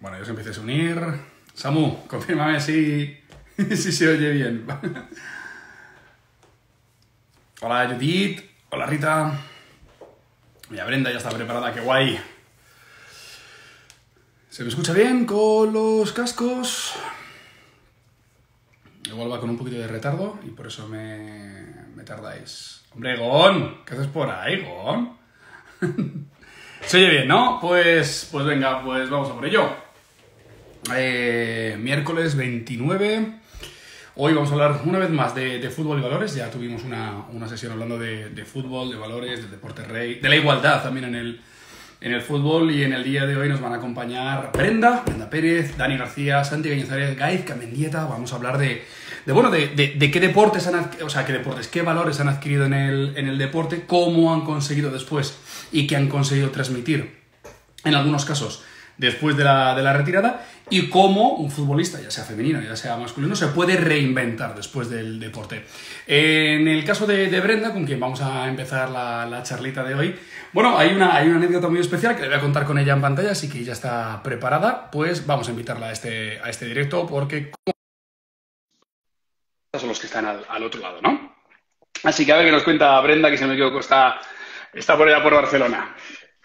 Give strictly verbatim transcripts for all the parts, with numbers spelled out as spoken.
Bueno, ya os empecéis a unir. Samu, confírmame si, si se oye bien. Hola Judith, hola Rita. Mira, Brenda ya está preparada, qué guay. ¿Se me escucha bien con los cascos? Igual va con un poquito de retardo y por eso me, me tardáis. Hombre, Gon, ¿qué haces por ahí, Gon? Se oye bien, ¿no? Pues, pues venga, pues vamos a por ello. Eh, miércoles veintinueve. Hoy vamos a hablar una vez más de, de fútbol y valores. Ya tuvimos una, una sesión hablando de, de fútbol, de valores, de deporte rey, de la igualdad también en el, en el fútbol. Y en el día de hoy nos van a acompañar Brenda, Brenda Pérez, Dani García, Santi Cañizares, Gaizka Mendieta. Vamos a hablar de, de bueno, de, de, de qué deportes han adquirido, o sea, qué deportes, qué valores han adquirido en el, en el deporte, cómo han conseguido después y qué han conseguido transmitir, en algunos casos, después de la, de la retirada, y cómo un futbolista, ya sea femenino, ya sea masculino, se puede reinventar después del deporte. En el caso de, de Brenda, con quien vamos a empezar la, la charlita de hoy, bueno, hay una, hay una anécdota muy especial que le voy a contar con ella en pantalla, así que ella está preparada, pues vamos a invitarla a este, a este directo, porque son los que están al, al otro lado, ¿no? Así que a ver qué nos cuenta Brenda, que si no me equivoco está, está por allá por Barcelona.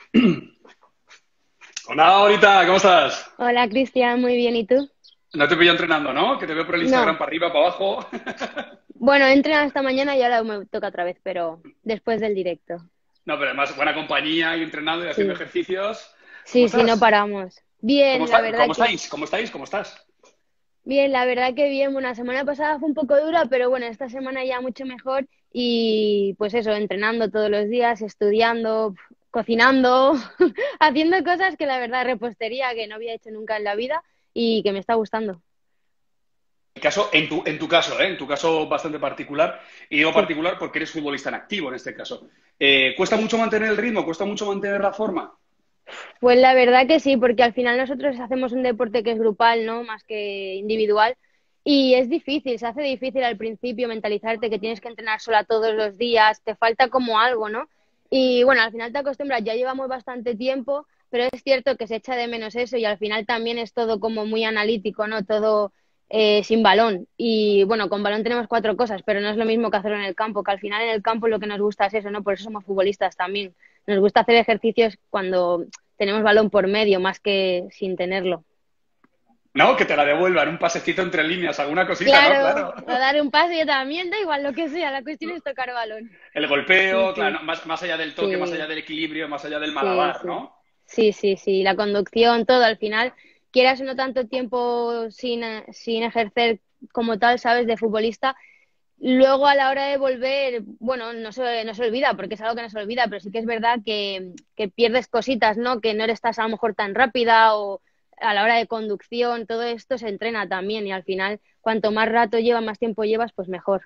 Hola, ahorita, ¿cómo estás? Hola, Cristian, muy bien, ¿y tú? No te pillo entrenando, ¿no? Que te veo por el Instagram No, para arriba, para abajo. bueno, he entrenado esta mañana y ahora me toca otra vez, pero después del directo. No, pero además buena compañía y entrenando y haciendo Sí, ejercicios. ¿Cómo sí, sí, no estás? paramos. ¿Cómo Bien, la está? verdad ¿Cómo que, estáis? ¿Cómo estáis? ¿Cómo estás? bien, la verdad que bien. Bueno, la semana pasada fue un poco dura, pero bueno, esta semana ya mucho mejor y pues eso, entrenando todos los días, estudiando, cocinando, haciendo cosas que la verdad repostería que no había hecho nunca en la vida y que me está gustando. En, caso, en, tu, en tu caso, ¿eh? En tu caso bastante particular, y digo Sí. particular porque eres futbolista en activo en este caso. Eh, ¿cuesta mucho mantener el ritmo? ¿Cuesta mucho mantener la forma? Pues la verdad que sí, porque al final nosotros hacemos un deporte que es grupal, ¿no? Más que individual. Y es difícil, se hace difícil al principio mentalizarte que tienes que entrenar sola todos los días, te falta como algo, ¿no? Y bueno, al final te acostumbras, ya llevamos bastante tiempo, pero es cierto que se echa de menos eso y al final también es todo como muy analítico, ¿no? Todo eh, sin balón. Y bueno, con balón tenemos cuatro cosas, pero no es lo mismo que hacerlo en el campo, que al final en el campo lo que nos gusta es eso, ¿no? Por eso somos futbolistas también. Nos gusta hacer ejercicios cuando tenemos balón por medio, más que sin tenerlo. No, que te la devuelvan, un pasecito entre líneas, alguna cosita, ¿no? Claro, Claro. a dar un pase y también da igual lo que sea, la cuestión es tocar balón. El Sí, golpeo, claro, sí, no, más, más allá del toque, más allá sí, del equilibrio, más allá del sí, malabar, sí. ¿no? Sí, sí, sí, la conducción, todo al final, quieras o no tanto tiempo sin, eh, sin ejercer como tal, ¿sabes? De futbolista, luego a la hora de volver, bueno, no se, no se olvida, porque es algo que no se olvida, pero sí que es verdad que, que pierdes cositas, ¿no? Que no estás a lo mejor tan rápida o a la hora de conducción, todo esto se entrena también y al final, cuanto más rato llevas, más tiempo llevas, pues mejor.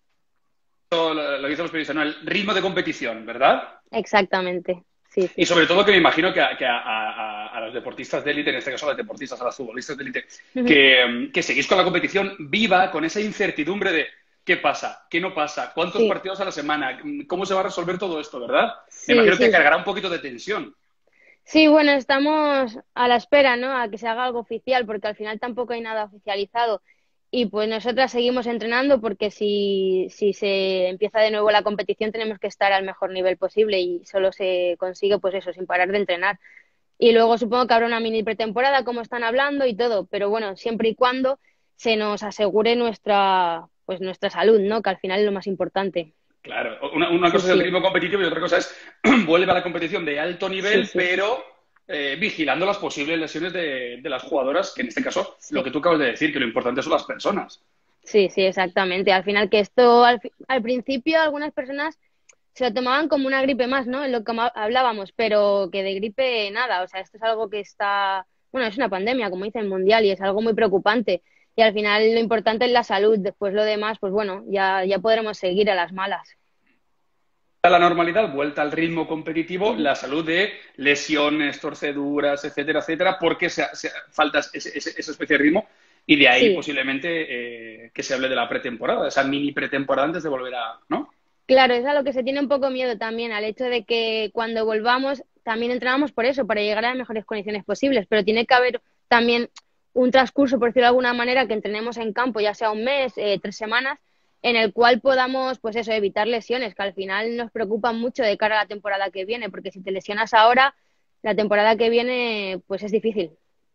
Lo, lo que dicen los periodistas, ¿no? El ritmo de competición, ¿verdad? Exactamente. Sí, Y sí, sí, sobre todo sí. que me imagino que a, que a, a, a los deportistas de élite, en este caso a los deportistas, a los futbolistas de élite, Ujú. que, que seguís con la competición viva, con esa incertidumbre de qué pasa, qué no pasa, cuántos Sí, partidos a la semana, cómo se va a resolver todo esto, ¿verdad? Me sí, imagino que sí. cargará un poquito de tensión. Sí, bueno, estamos a la espera, ¿no? A que se haga algo oficial, porque al final tampoco hay nada oficializado. Y pues nosotras seguimos entrenando porque si, si se empieza de nuevo la competición tenemos que estar al mejor nivel posible y solo se consigue pues eso, sin parar de entrenar. Y luego supongo que habrá una mini pretemporada, como están hablando y todo, pero bueno, siempre y cuando se nos asegure nuestra, pues nuestra salud, ¿no? Que al final es lo más importante. Claro, una, una Sí, cosa es el sí, ritmo competitivo y otra cosa es vuelve a la competición de alto sí, nivel, sí, pero eh, vigilando las posibles lesiones de, de las jugadoras, que en este caso, lo sí. que tú acabas de decir, que lo importante son las personas. Sí, sí, exactamente. Al final que esto, al, fi- al principio algunas personas se lo tomaban como una gripe más, ¿no? En lo que ma- hablábamos, pero que de gripe nada. O sea, esto es algo que está, bueno, es una pandemia, como dicen, mundial y es algo muy preocupante. Y al final lo importante es la salud. Después lo demás, pues bueno, ya, ya podremos seguir a las malas. A la normalidad, vuelta al ritmo competitivo, Ujú. la salud de lesiones, torceduras, etcétera, etcétera, porque se, se, falta ese, ese, esa especie de ritmo y de ahí Sí, posiblemente eh, que se hable de la pretemporada, esa mini pretemporada antes de volver a, ¿no? claro, es a lo que se tiene un poco miedo también, al hecho de que cuando volvamos también entrenamos por eso, para llegar a las mejores condiciones posibles, pero tiene que haber también un transcurso, por decirlo de alguna manera, que entrenemos en campo, ya sea un mes, eh, tres semanas, en el cual podamos, pues eso, evitar lesiones, que al final nos preocupan mucho de cara a la temporada que viene, porque si te lesionas ahora, la temporada que viene, pues es difícil.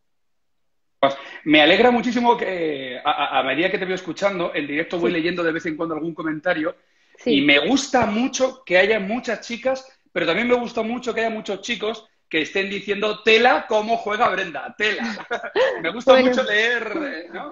Me alegra muchísimo que a, a medida que te voy escuchando, en directo voy Sí, leyendo de vez en cuando algún comentario y sí. me gusta mucho que haya muchas chicas, pero también me gusta mucho que haya muchos chicos que estén diciendo tela cómo juega Brenda, tela. Me gusta mucho Bueno, leer, eh, ¿no?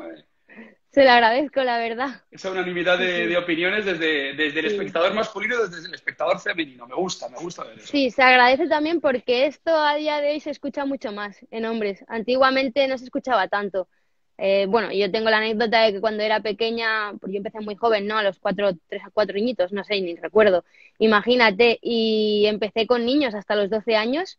se lo agradezco, la verdad. Esa unanimidad Sí, de, de sí, desde, desde, desde el sí. espectador masculino, desde el espectador femenino. Me gusta, me gusta ver eso. Sí, se agradece también porque esto a día de hoy se escucha mucho más en hombres. Antiguamente no se escuchaba tanto. Eh, bueno, yo tengo la anécdota de que cuando era pequeña, porque yo empecé muy joven, ¿no? A los cuatro, tres a cuatro añitos, no sé, ni recuerdo. Imagínate, y empecé con niños hasta los doce años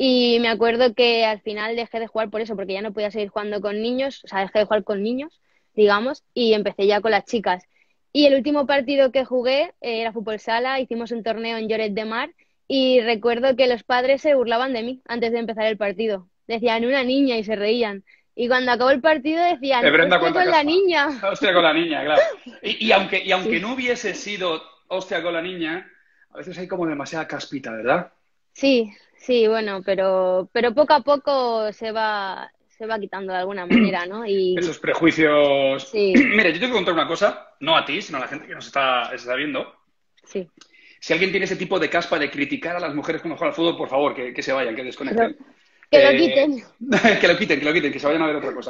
y me acuerdo que al final dejé de jugar por eso, porque ya no podía seguir jugando con niños, o sea, dejé de jugar con niños, digamos, y empecé ya con las chicas. Y el último partido que jugué eh, era fútbol sala, hicimos un torneo en Lloret de Mar y recuerdo que los padres se burlaban de mí antes de empezar el partido. Decían una niña y se reían. Y cuando acabó el partido Eh, decían, Brenda, hostia cuánta con la caspa. niña. Hostia con la niña, claro. Y, y aunque, y aunque Sí, no hubiese sido hostia con la niña, a veces hay como demasiada caspita, ¿verdad? sí, sí, bueno, pero, pero poco a poco se va, se va quitando de alguna manera, ¿no? Y Esos prejuicios. sí, Mira, yo tengo que contar una cosa, no a ti, sino a la gente que nos está, está viendo. sí, Si alguien tiene ese tipo de caspa de criticar a las mujeres cuando juegan al fútbol, por favor, que, que se vayan, que que lo, desconecten. que lo Eh, quiten. que lo quiten, que lo quiten, que se vayan a ver otra cosa.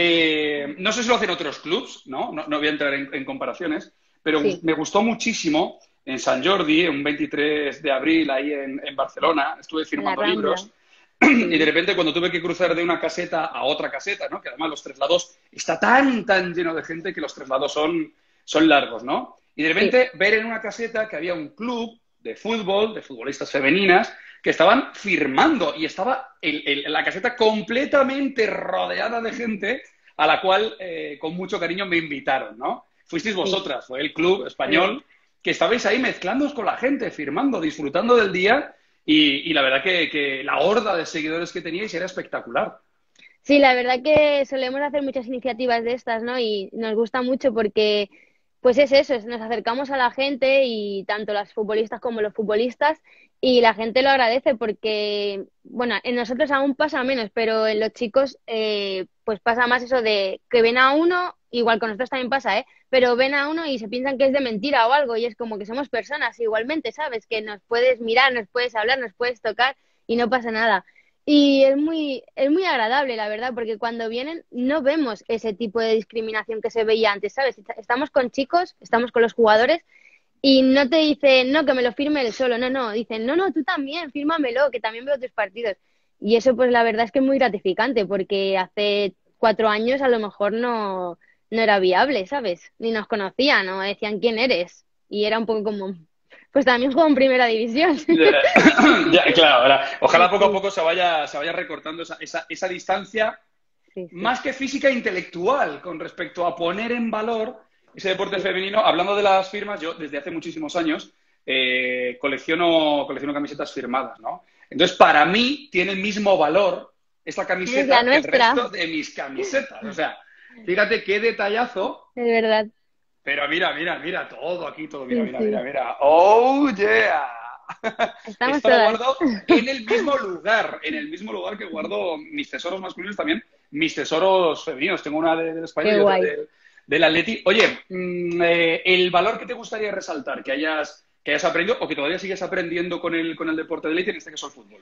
Eh, no sé si lo hacen otros clubs, ¿no? No, no voy a entrar en, en comparaciones, pero Sí, me gustó muchísimo en San Jordi, un veintitrés de abril, ahí en, en Barcelona, estuve en la firmando Rambla. libros. Y de Sí, repente cuando tuve que cruzar de una caseta a otra caseta, ¿no? Que además los traslados está tan, tan lleno de gente que los traslados son, son largos, ¿no? Y de sí, repente ver en una caseta que había un club de fútbol, de futbolistas femeninas, que estaban firmando y estaba el, el, la caseta completamente rodeada de gente a la cual eh, con mucho cariño me invitaron, ¿no? Fuisteis sí. vosotras, fue el club Eh, español que estabais ahí mezclándoos con la gente, firmando, disfrutando del día y, y la verdad que, que, la horda de seguidores que teníais era espectacular. Sí, la verdad que solemos hacer muchas iniciativas de estas, ¿no? Y nos gusta mucho porque, pues es eso, es- nos acercamos a la gente y tanto las futbolistas como los futbolistas y la gente lo agradece porque, bueno, en nosotros aún pasa menos, pero en los chicos eh, pues pasa más eso de que ven a uno, igual con nosotros también pasa, ¿eh? Pero ven a uno y se piensan que es de mentira o algo y es como que somos personas igualmente, ¿sabes? Que nos puedes mirar, nos puedes hablar, nos puedes tocar y no pasa nada. Y es muy, es muy agradable, la verdad, porque cuando vienen no vemos ese tipo de discriminación que se veía antes, ¿sabes? Estamos con chicos, estamos con los jugadores y no te dicen, no, que me lo firme él solo, no, no, dicen, no, no, tú también, fírmamelo, que también veo tus partidos. Y eso, pues la verdad es que es muy gratificante, porque hace cuatro años a lo mejor no, no era viable, ¿sabes? Ni nos conocían, no decían quién eres. Y era un poco como, pues también juego en primera división. Ya, ya, claro, ahora, ojalá Sí, poco a sí, poco se vaya, se vaya recortando esa, esa, esa distancia sí, sí, más que física, intelectual, con respecto a poner en valor ese deporte sí. femenino. Hablando de las firmas, yo desde hace muchísimos años eh, colecciono, colecciono camisetas firmadas, ¿no? Entonces, para mí tiene el mismo valor esta Tienes la camiseta que el nuestra, resto de mis camisetas. O sea, fíjate qué detallazo. es verdad. Pero mira, mira, mira, todo aquí, todo, mira, Sí, mira, mira, sí. mira. ¡Oh, yeah! Estamos Esto lo todas. guardo en el mismo lugar, en el mismo lugar que guardo mis tesoros masculinos también, mis tesoros femeninos. Tengo una de- del Español Qué y otra guay. del, del Atleti. Oye, mm, eh, el valor que te gustaría resaltar, que hayas, que hayas aprendido o que todavía sigues aprendiendo con el, con el deporte de élite, en este caso el fútbol.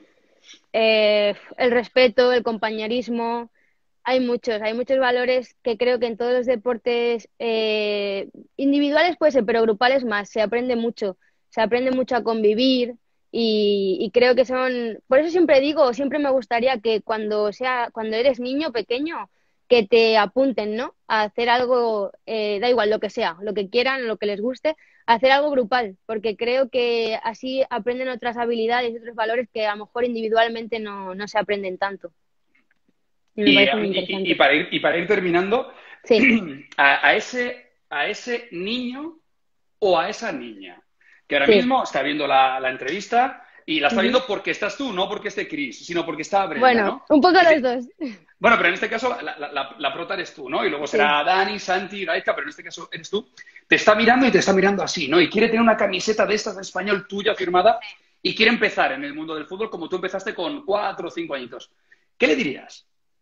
Eh, el respeto, el compañerismo, hay muchos, hay muchos valores que creo que en todos los deportes eh, individuales puede ser, pero grupales más, se aprende mucho, se aprende mucho a convivir y, y creo que son, por eso siempre digo, siempre me gustaría que cuando sea, cuando eres niño pequeño, que te apunten, ¿no? A hacer algo, eh, da igual lo que sea, lo que quieran, lo que les guste, a hacer algo grupal, porque creo que así aprenden otras habilidades y otros valores que a lo mejor individualmente no, no se aprenden tanto. Y me Y, parece muy y- y interesante. para ir, y para ir terminando, Sí, a, a ese, a ese niño o a esa niña que ahora sí, mismo está viendo la, la entrevista, Y la está Ujú. viendo porque estás tú, no porque esté Chris, sino porque está Brenda, Bueno, ¿no? un poco Y los te- dos. Bueno, pero en este caso la, la, la, la prota eres tú, ¿no? Y luego Sí. será Dani, Santi, Gaizka, pero en este caso eres tú. Te está mirando y te está mirando así, ¿no? Y quiere tener una camiseta de estas de español tuya firmada y quiere empezar en el mundo del fútbol como tú empezaste con cuatro o cinco añitos. ¿Qué le dirías?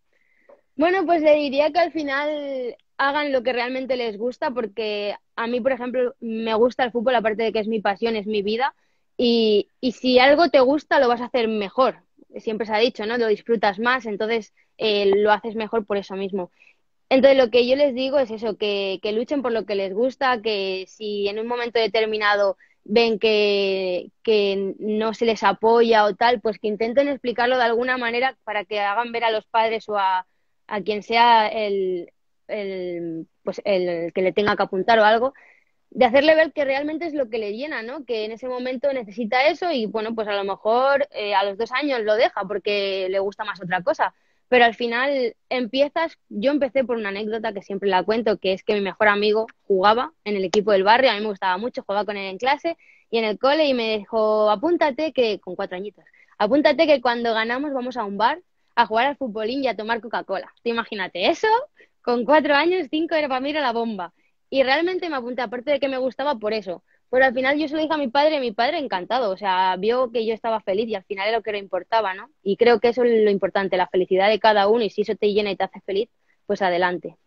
Bueno, pues le diría que al final hagan lo que realmente les gusta, porque a mí, por ejemplo, me gusta el fútbol, aparte de que es mi pasión, es mi vida, y, y si algo te gusta, lo vas a hacer mejor. Siempre se ha dicho, ¿no? Lo disfrutas más, entonces eh, lo haces mejor por eso mismo. Entonces, lo que yo les digo es eso, que, que luchen por lo que les gusta, que si en un momento determinado ven que, que no se les apoya o tal, pues que intenten explicarlo de alguna manera para que hagan ver a los padres o a, a quien sea el, el, pues el que le tenga que apuntar o algo, de hacerle ver que realmente es lo que le llena, ¿no? Que en ese momento necesita eso y, bueno, pues a lo mejor eh, a los dos años lo deja porque le gusta más otra cosa. Pero al final empiezas, yo empecé por una anécdota que siempre la cuento, que es que mi mejor amigo jugaba en el equipo del barrio, a mí me gustaba mucho, jugaba con él en clase y en el cole y me dijo, apúntate que, con cuatro añitos, apúntate que cuando ganamos vamos a un bar a jugar al futbolín y a tomar Coca-Cola. Tú imagínate eso, con cuatro años, cinco era para mí era la bomba. Y realmente me apunté, aparte de que me gustaba por eso. Pero al final yo se lo dije a mi padre y mi padre encantado. O sea, vio que yo estaba feliz y al final era lo que le importaba, ¿no? Y creo que eso es lo importante, la felicidad de cada uno y si eso te llena y te hace feliz, pues adelante.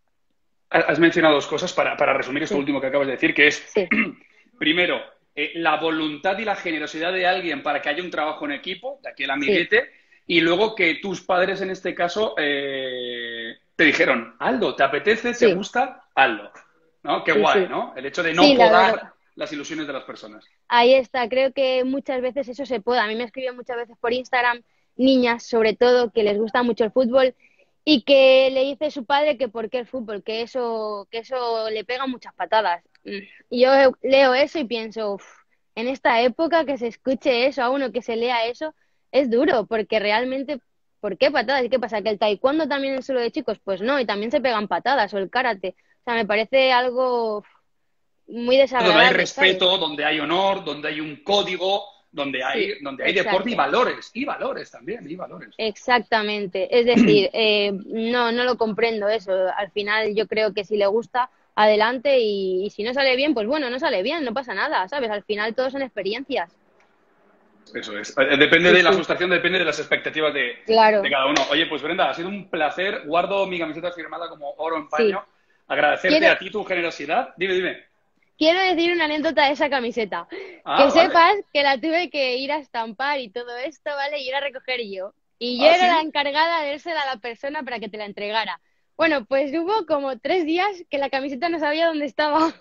Has mencionado dos cosas para, para resumir esto Sí, último que acabas de decir, que es, sí, primero, eh, la voluntad y la generosidad de alguien para que haya un trabajo en equipo, de aquí el sí, amiguete, y luego que tus padres en este caso eh, te dijeron, Aldo, ¿te apetece? ¿Te sí, gusta? Hazlo. ¿No? Qué sí, guay, sí. ¿no? El hecho de no Sí, la verdad. podar las ilusiones de las personas. Ahí está, creo que muchas veces eso se puede. A mí me escriben muchas veces por Instagram niñas, sobre todo, que les gusta mucho el fútbol y que le dice su padre que por qué el fútbol, que eso, que eso le pega muchas patadas. Mm. Y yo leo eso y pienso, "Uf, en esta época que se escuche eso a uno, que se lea eso, es duro, porque realmente, ¿por qué patadas? ¿Y qué pasa? ¿Que el taekwondo también es solo de chicos? Pues no, y también se pegan patadas, o el karate. O sea, me parece algo uf, muy Donde hay desagradable, ¿sabes? respeto, donde hay honor, donde hay un código, donde Sí, hay, donde hay deporte y exacto. valores. Y valores también, y valores. Exactamente. Es decir, eh, no, no lo comprendo eso. Al final yo creo que si le gusta, adelante y, y si no sale bien, pues bueno, no sale bien, no pasa nada, ¿sabes? Al final todo son experiencias. Eso es. Eh, Depende Sí, de la sí, frustración, depende de las expectativas de, de claro. cada uno. Oye, pues Brenda, ha sido un placer. Guardo mi camiseta firmada como oro en Sí. paño. Agradecerte Quiero, a ti tu generosidad. Dime, dime. quiero decir una anécdota de esa camiseta. Que Ah, vale. sepas que la tuve que ir a estampar y todo esto, ¿vale? Y ir a recoger yo. Y yo Ah, era la sí. encargada de dársela a la persona para que te la entregara. Bueno, pues hubo como tres días que la camiseta no sabía dónde estaba.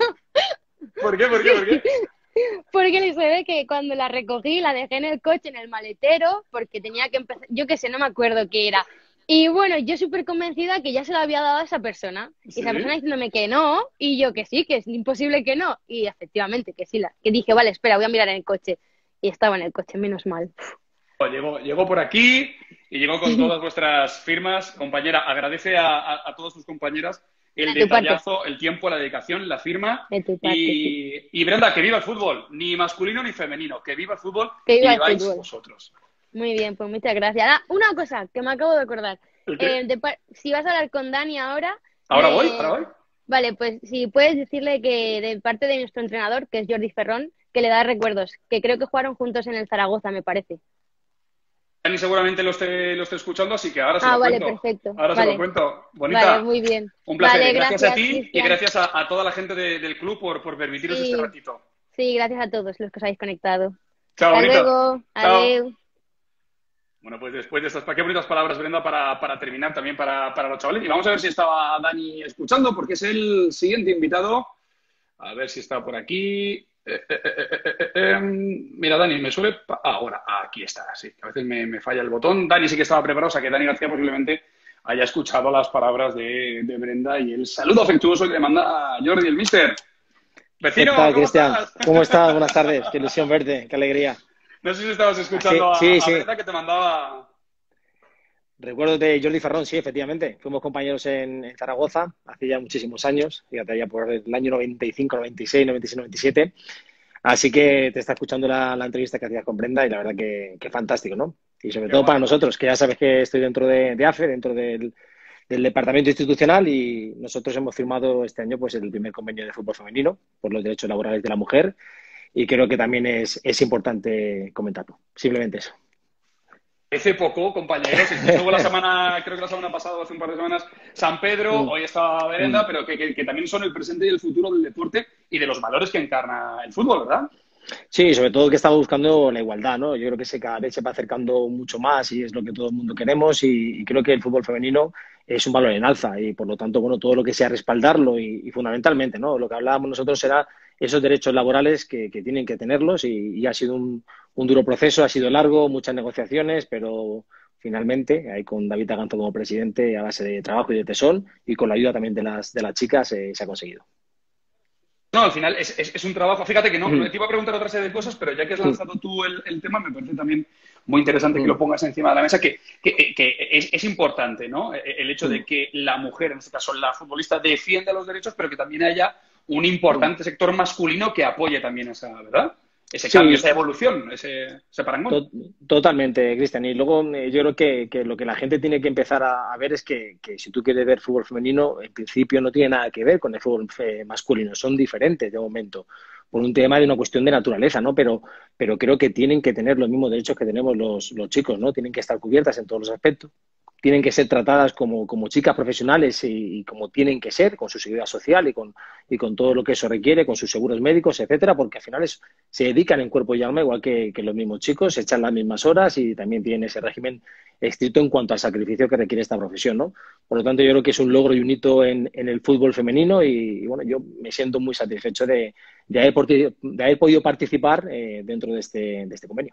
¿Por qué? ¿Por qué? ¿Por Sí. qué? Porque se ve que cuando la recogí la dejé en el coche, en el maletero, porque tenía que empezar, yo qué sé, no me acuerdo qué era. Y bueno, yo súper convencida que ya se la había dado a esa persona. Y esa persona Sí. diciéndome que no, y yo que sí, que es imposible que no. Y efectivamente que sí, la, que dije, vale, espera, voy a mirar en el coche. Y estaba en el coche, menos mal. Llegó, llegó por aquí y llegó con todas vuestras firmas. Compañera, agradece a, a, a todas tus compañeras el De tu parte, detallazo, el tiempo, la dedicación, la firma. de tu parte, sí. Y, y Brenda, que viva el fútbol, ni masculino ni femenino, que viva el fútbol Que y viva el viváis fútbol. vosotros. Muy bien, pues muchas gracias. Ah, una cosa que me acabo de acordar. ¿El qué? Eh, de par- si vas a hablar con Dani ahora, ¿Ahora voy? ¿Ahora le... voy? Vale, pues si puedes decirle que de parte de nuestro entrenador, que es Jordi Ferrón, que le da recuerdos, que creo que jugaron juntos en el Zaragoza, me parece. Dani seguramente lo esté, lo esté escuchando, así que ahora se Ah, lo vale, cuento. perfecto. Ahora se lo Vale, cuento. vale, Bonita, muy bien. un placer. Vale, Gracias a gracias, ti y Cristian. gracias a, a toda la gente de- del club por, por permitiros este Sí, ratito. sí, gracias a todos los que os habéis conectado. Chao, Hasta bonita. luego. Chao. Adiós. Bueno, pues después de estas, qué bonitas palabras, Brenda, para, para terminar también para, para los chavales. Y vamos a ver si estaba Dani escuchando, porque es el siguiente invitado. A ver si está por aquí. Eh, eh, eh, eh, eh, eh, Mira, Dani, me suele... pa- ah, ahora, aquí está, sí. A veces me, me falla el botón. Dani sí que estaba preparado, o sea que Dani García posiblemente haya escuchado las palabras de, de Brenda y el saludo afectuoso que le manda a Jordi, el mister. ¿Qué Vecino, tal, ¿cómo Cristian? estás? ¿Cómo estás? Buenas tardes. Qué ilusión verte, qué alegría. No sé si estabas Sí, escuchando a, sí, a sí. Brenda que te mandaba... Recuerdo de Jordi Ferrón, sí, efectivamente. Fuimos compañeros en, en Zaragoza hace ya muchísimos años, fíjate, ya por el año noventa y cinco, noventa y seis, noventa y seis, noventa y siete. Así que te está escuchando la, la entrevista que hacías con Brenda y la verdad que, que fantástico, ¿no? Y sobre Qué todo para guay. nosotros, que ya sabes que estoy dentro de, de AFE, dentro del, del departamento institucional y nosotros hemos firmado este año pues el primer convenio de fútbol femenino por los derechos laborales de la mujer y creo que también es, es importante comentarlo. Simplemente eso. Hace poco, compañeros, es que estuvo la semana, creo que la semana pasada o hace un par de semanas, San Pedro, Mm, hoy está Berenda, mm. pero que, que, que también son el presente y el futuro del deporte y de los valores que encarna el fútbol, ¿verdad? Sí, sobre todo que estamos buscando la igualdad, ¿no? Yo creo que se cada vez se va acercando mucho más y es lo que todo el mundo queremos y, y creo que el fútbol femenino es un valor en alza y por lo tanto, bueno, todo lo que sea respaldarlo y, y fundamentalmente, ¿no? Lo que hablábamos nosotros será esos derechos laborales que, que tienen que tenerlos y, y ha sido un, un duro proceso, ha sido largo, muchas negociaciones, pero finalmente, ahí con David Taganzo como presidente, a base de trabajo y de tesón y con la ayuda también de las, de las chicas, eh, se ha conseguido. No, al final es, es, es un trabajo. Fíjate que no, no te iba a preguntar otra serie de cosas, pero ya que has lanzado tú el, el tema, me parece también muy interesante que lo pongas encima de la mesa, que, que, que es, es, importante, ¿no? El hecho de que la mujer, en este caso la futbolista, defienda los derechos, pero que también haya un importante sector masculino que apoye también esa, ¿verdad? Ese cambio, Sí, esa evolución, ese, ese parangón. To- Totalmente, Cristian. Y luego eh, yo creo que, que lo que la gente tiene que empezar a, a ver es que, que si tú quieres ver fútbol femenino, en principio no tiene nada que ver con el fútbol fe- masculino. Son diferentes de momento, por un tema de una cuestión de naturaleza, ¿no? Pero, pero creo que tienen que tener los mismos derechos que tenemos los, los chicos, ¿no? Tienen que estar cubiertas en todos los aspectos. Tienen que ser tratadas como, como chicas profesionales y, y como tienen que ser, con su seguridad social y con, y con todo lo que eso requiere, con sus seguros médicos, etcétera, porque al final es, se dedican en cuerpo y alma igual que, que los mismos chicos, se echan las mismas horas y también tienen ese régimen estricto en cuanto al sacrificio que requiere esta profesión, ¿no? Por lo tanto, yo creo que es un logro y un hito en, en el fútbol femenino y, y, bueno, yo me siento muy satisfecho de, de, haber, de haber podido participar eh, dentro de este, de este convenio.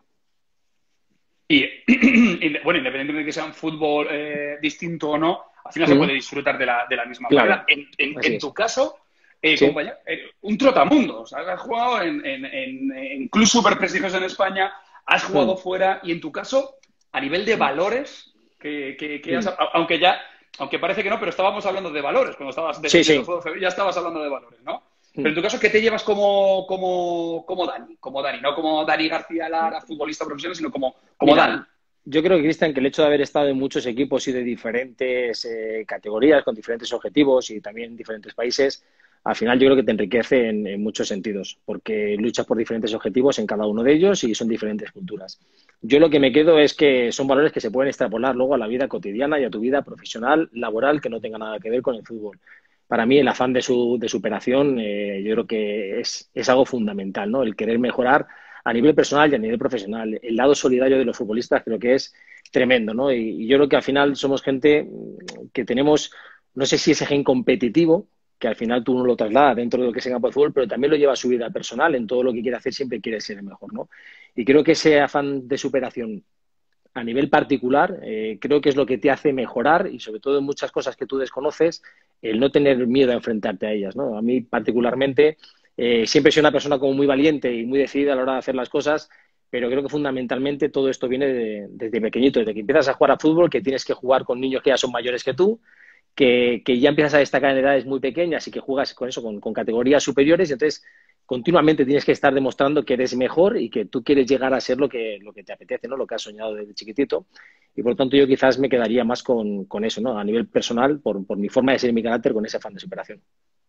Y, bueno, independientemente de que sea un fútbol eh, distinto o no, al final Mm, se puede disfrutar de la, de la misma claro, manera. En, en, así en tu es. caso, eh, Sí. compañero, eh, un trotamundo. O sea, has jugado en, en, en, en clubes súper prestigiosos en España, has jugado Mm, fuera y en tu caso, a nivel de mm, valores, que, que, que has, mm. aunque ya, aunque parece que no, pero estábamos hablando de valores. Cuando estabas Sí, defendiendo el sí. fútbol femenino, ya estabas hablando de valores, ¿no? Pero en Mm. tu caso, ¿qué te llevas como, como, como Dani? Como Dani, no como Dani García Lara, futbolista profesional, sino como, como Dani. Mira, yo creo que, Cristian, que el hecho de haber estado en muchos equipos y de diferentes eh, categorías, con diferentes objetivos y también en diferentes países, al final yo creo que te enriquece en, en muchos sentidos, porque luchas por diferentes objetivos en cada uno de ellos y son diferentes culturas. Yo lo que me quedo es que son valores que se pueden extrapolar luego a la vida cotidiana y a tu vida profesional, laboral, que no tenga nada que ver con el fútbol. Para mí el afán de, su, de superación eh, yo creo que es, es algo fundamental, ¿no? El querer mejorar a nivel personal y a nivel profesional. El lado solidario de los futbolistas creo que es tremendo, ¿no? Y, y yo creo que al final somos gente que tenemos, no sé si ese gen competitivo, que al final tú no lo trasladas dentro de lo que es el campo de fútbol, pero también lo lleva a su vida personal, en todo lo que quiere hacer siempre quiere ser el mejor, ¿no? Y creo que ese afán de superación a nivel particular, eh, creo que es lo que te hace mejorar y sobre todo en muchas cosas que tú desconoces, el no tener miedo a enfrentarte a ellas, ¿no? A mí particularmente eh, siempre soy una persona como muy valiente y muy decidida a la hora de hacer las cosas, pero creo que fundamentalmente todo esto viene de, desde pequeñito, desde que empiezas a jugar a fútbol, que tienes que jugar con niños que ya son mayores que tú, que, que ya empiezas a destacar en edades muy pequeñas y que juegas con eso, con, con categorías superiores, y entonces continuamente tienes que estar demostrando que eres mejor y que tú quieres llegar a ser lo que, lo que te apetece, ¿no? Lo que has soñado desde chiquitito. Y por lo tanto yo quizás me quedaría más con, con eso, ¿no? A nivel personal, por, por mi forma de ser y mi carácter, con ese afán de superación.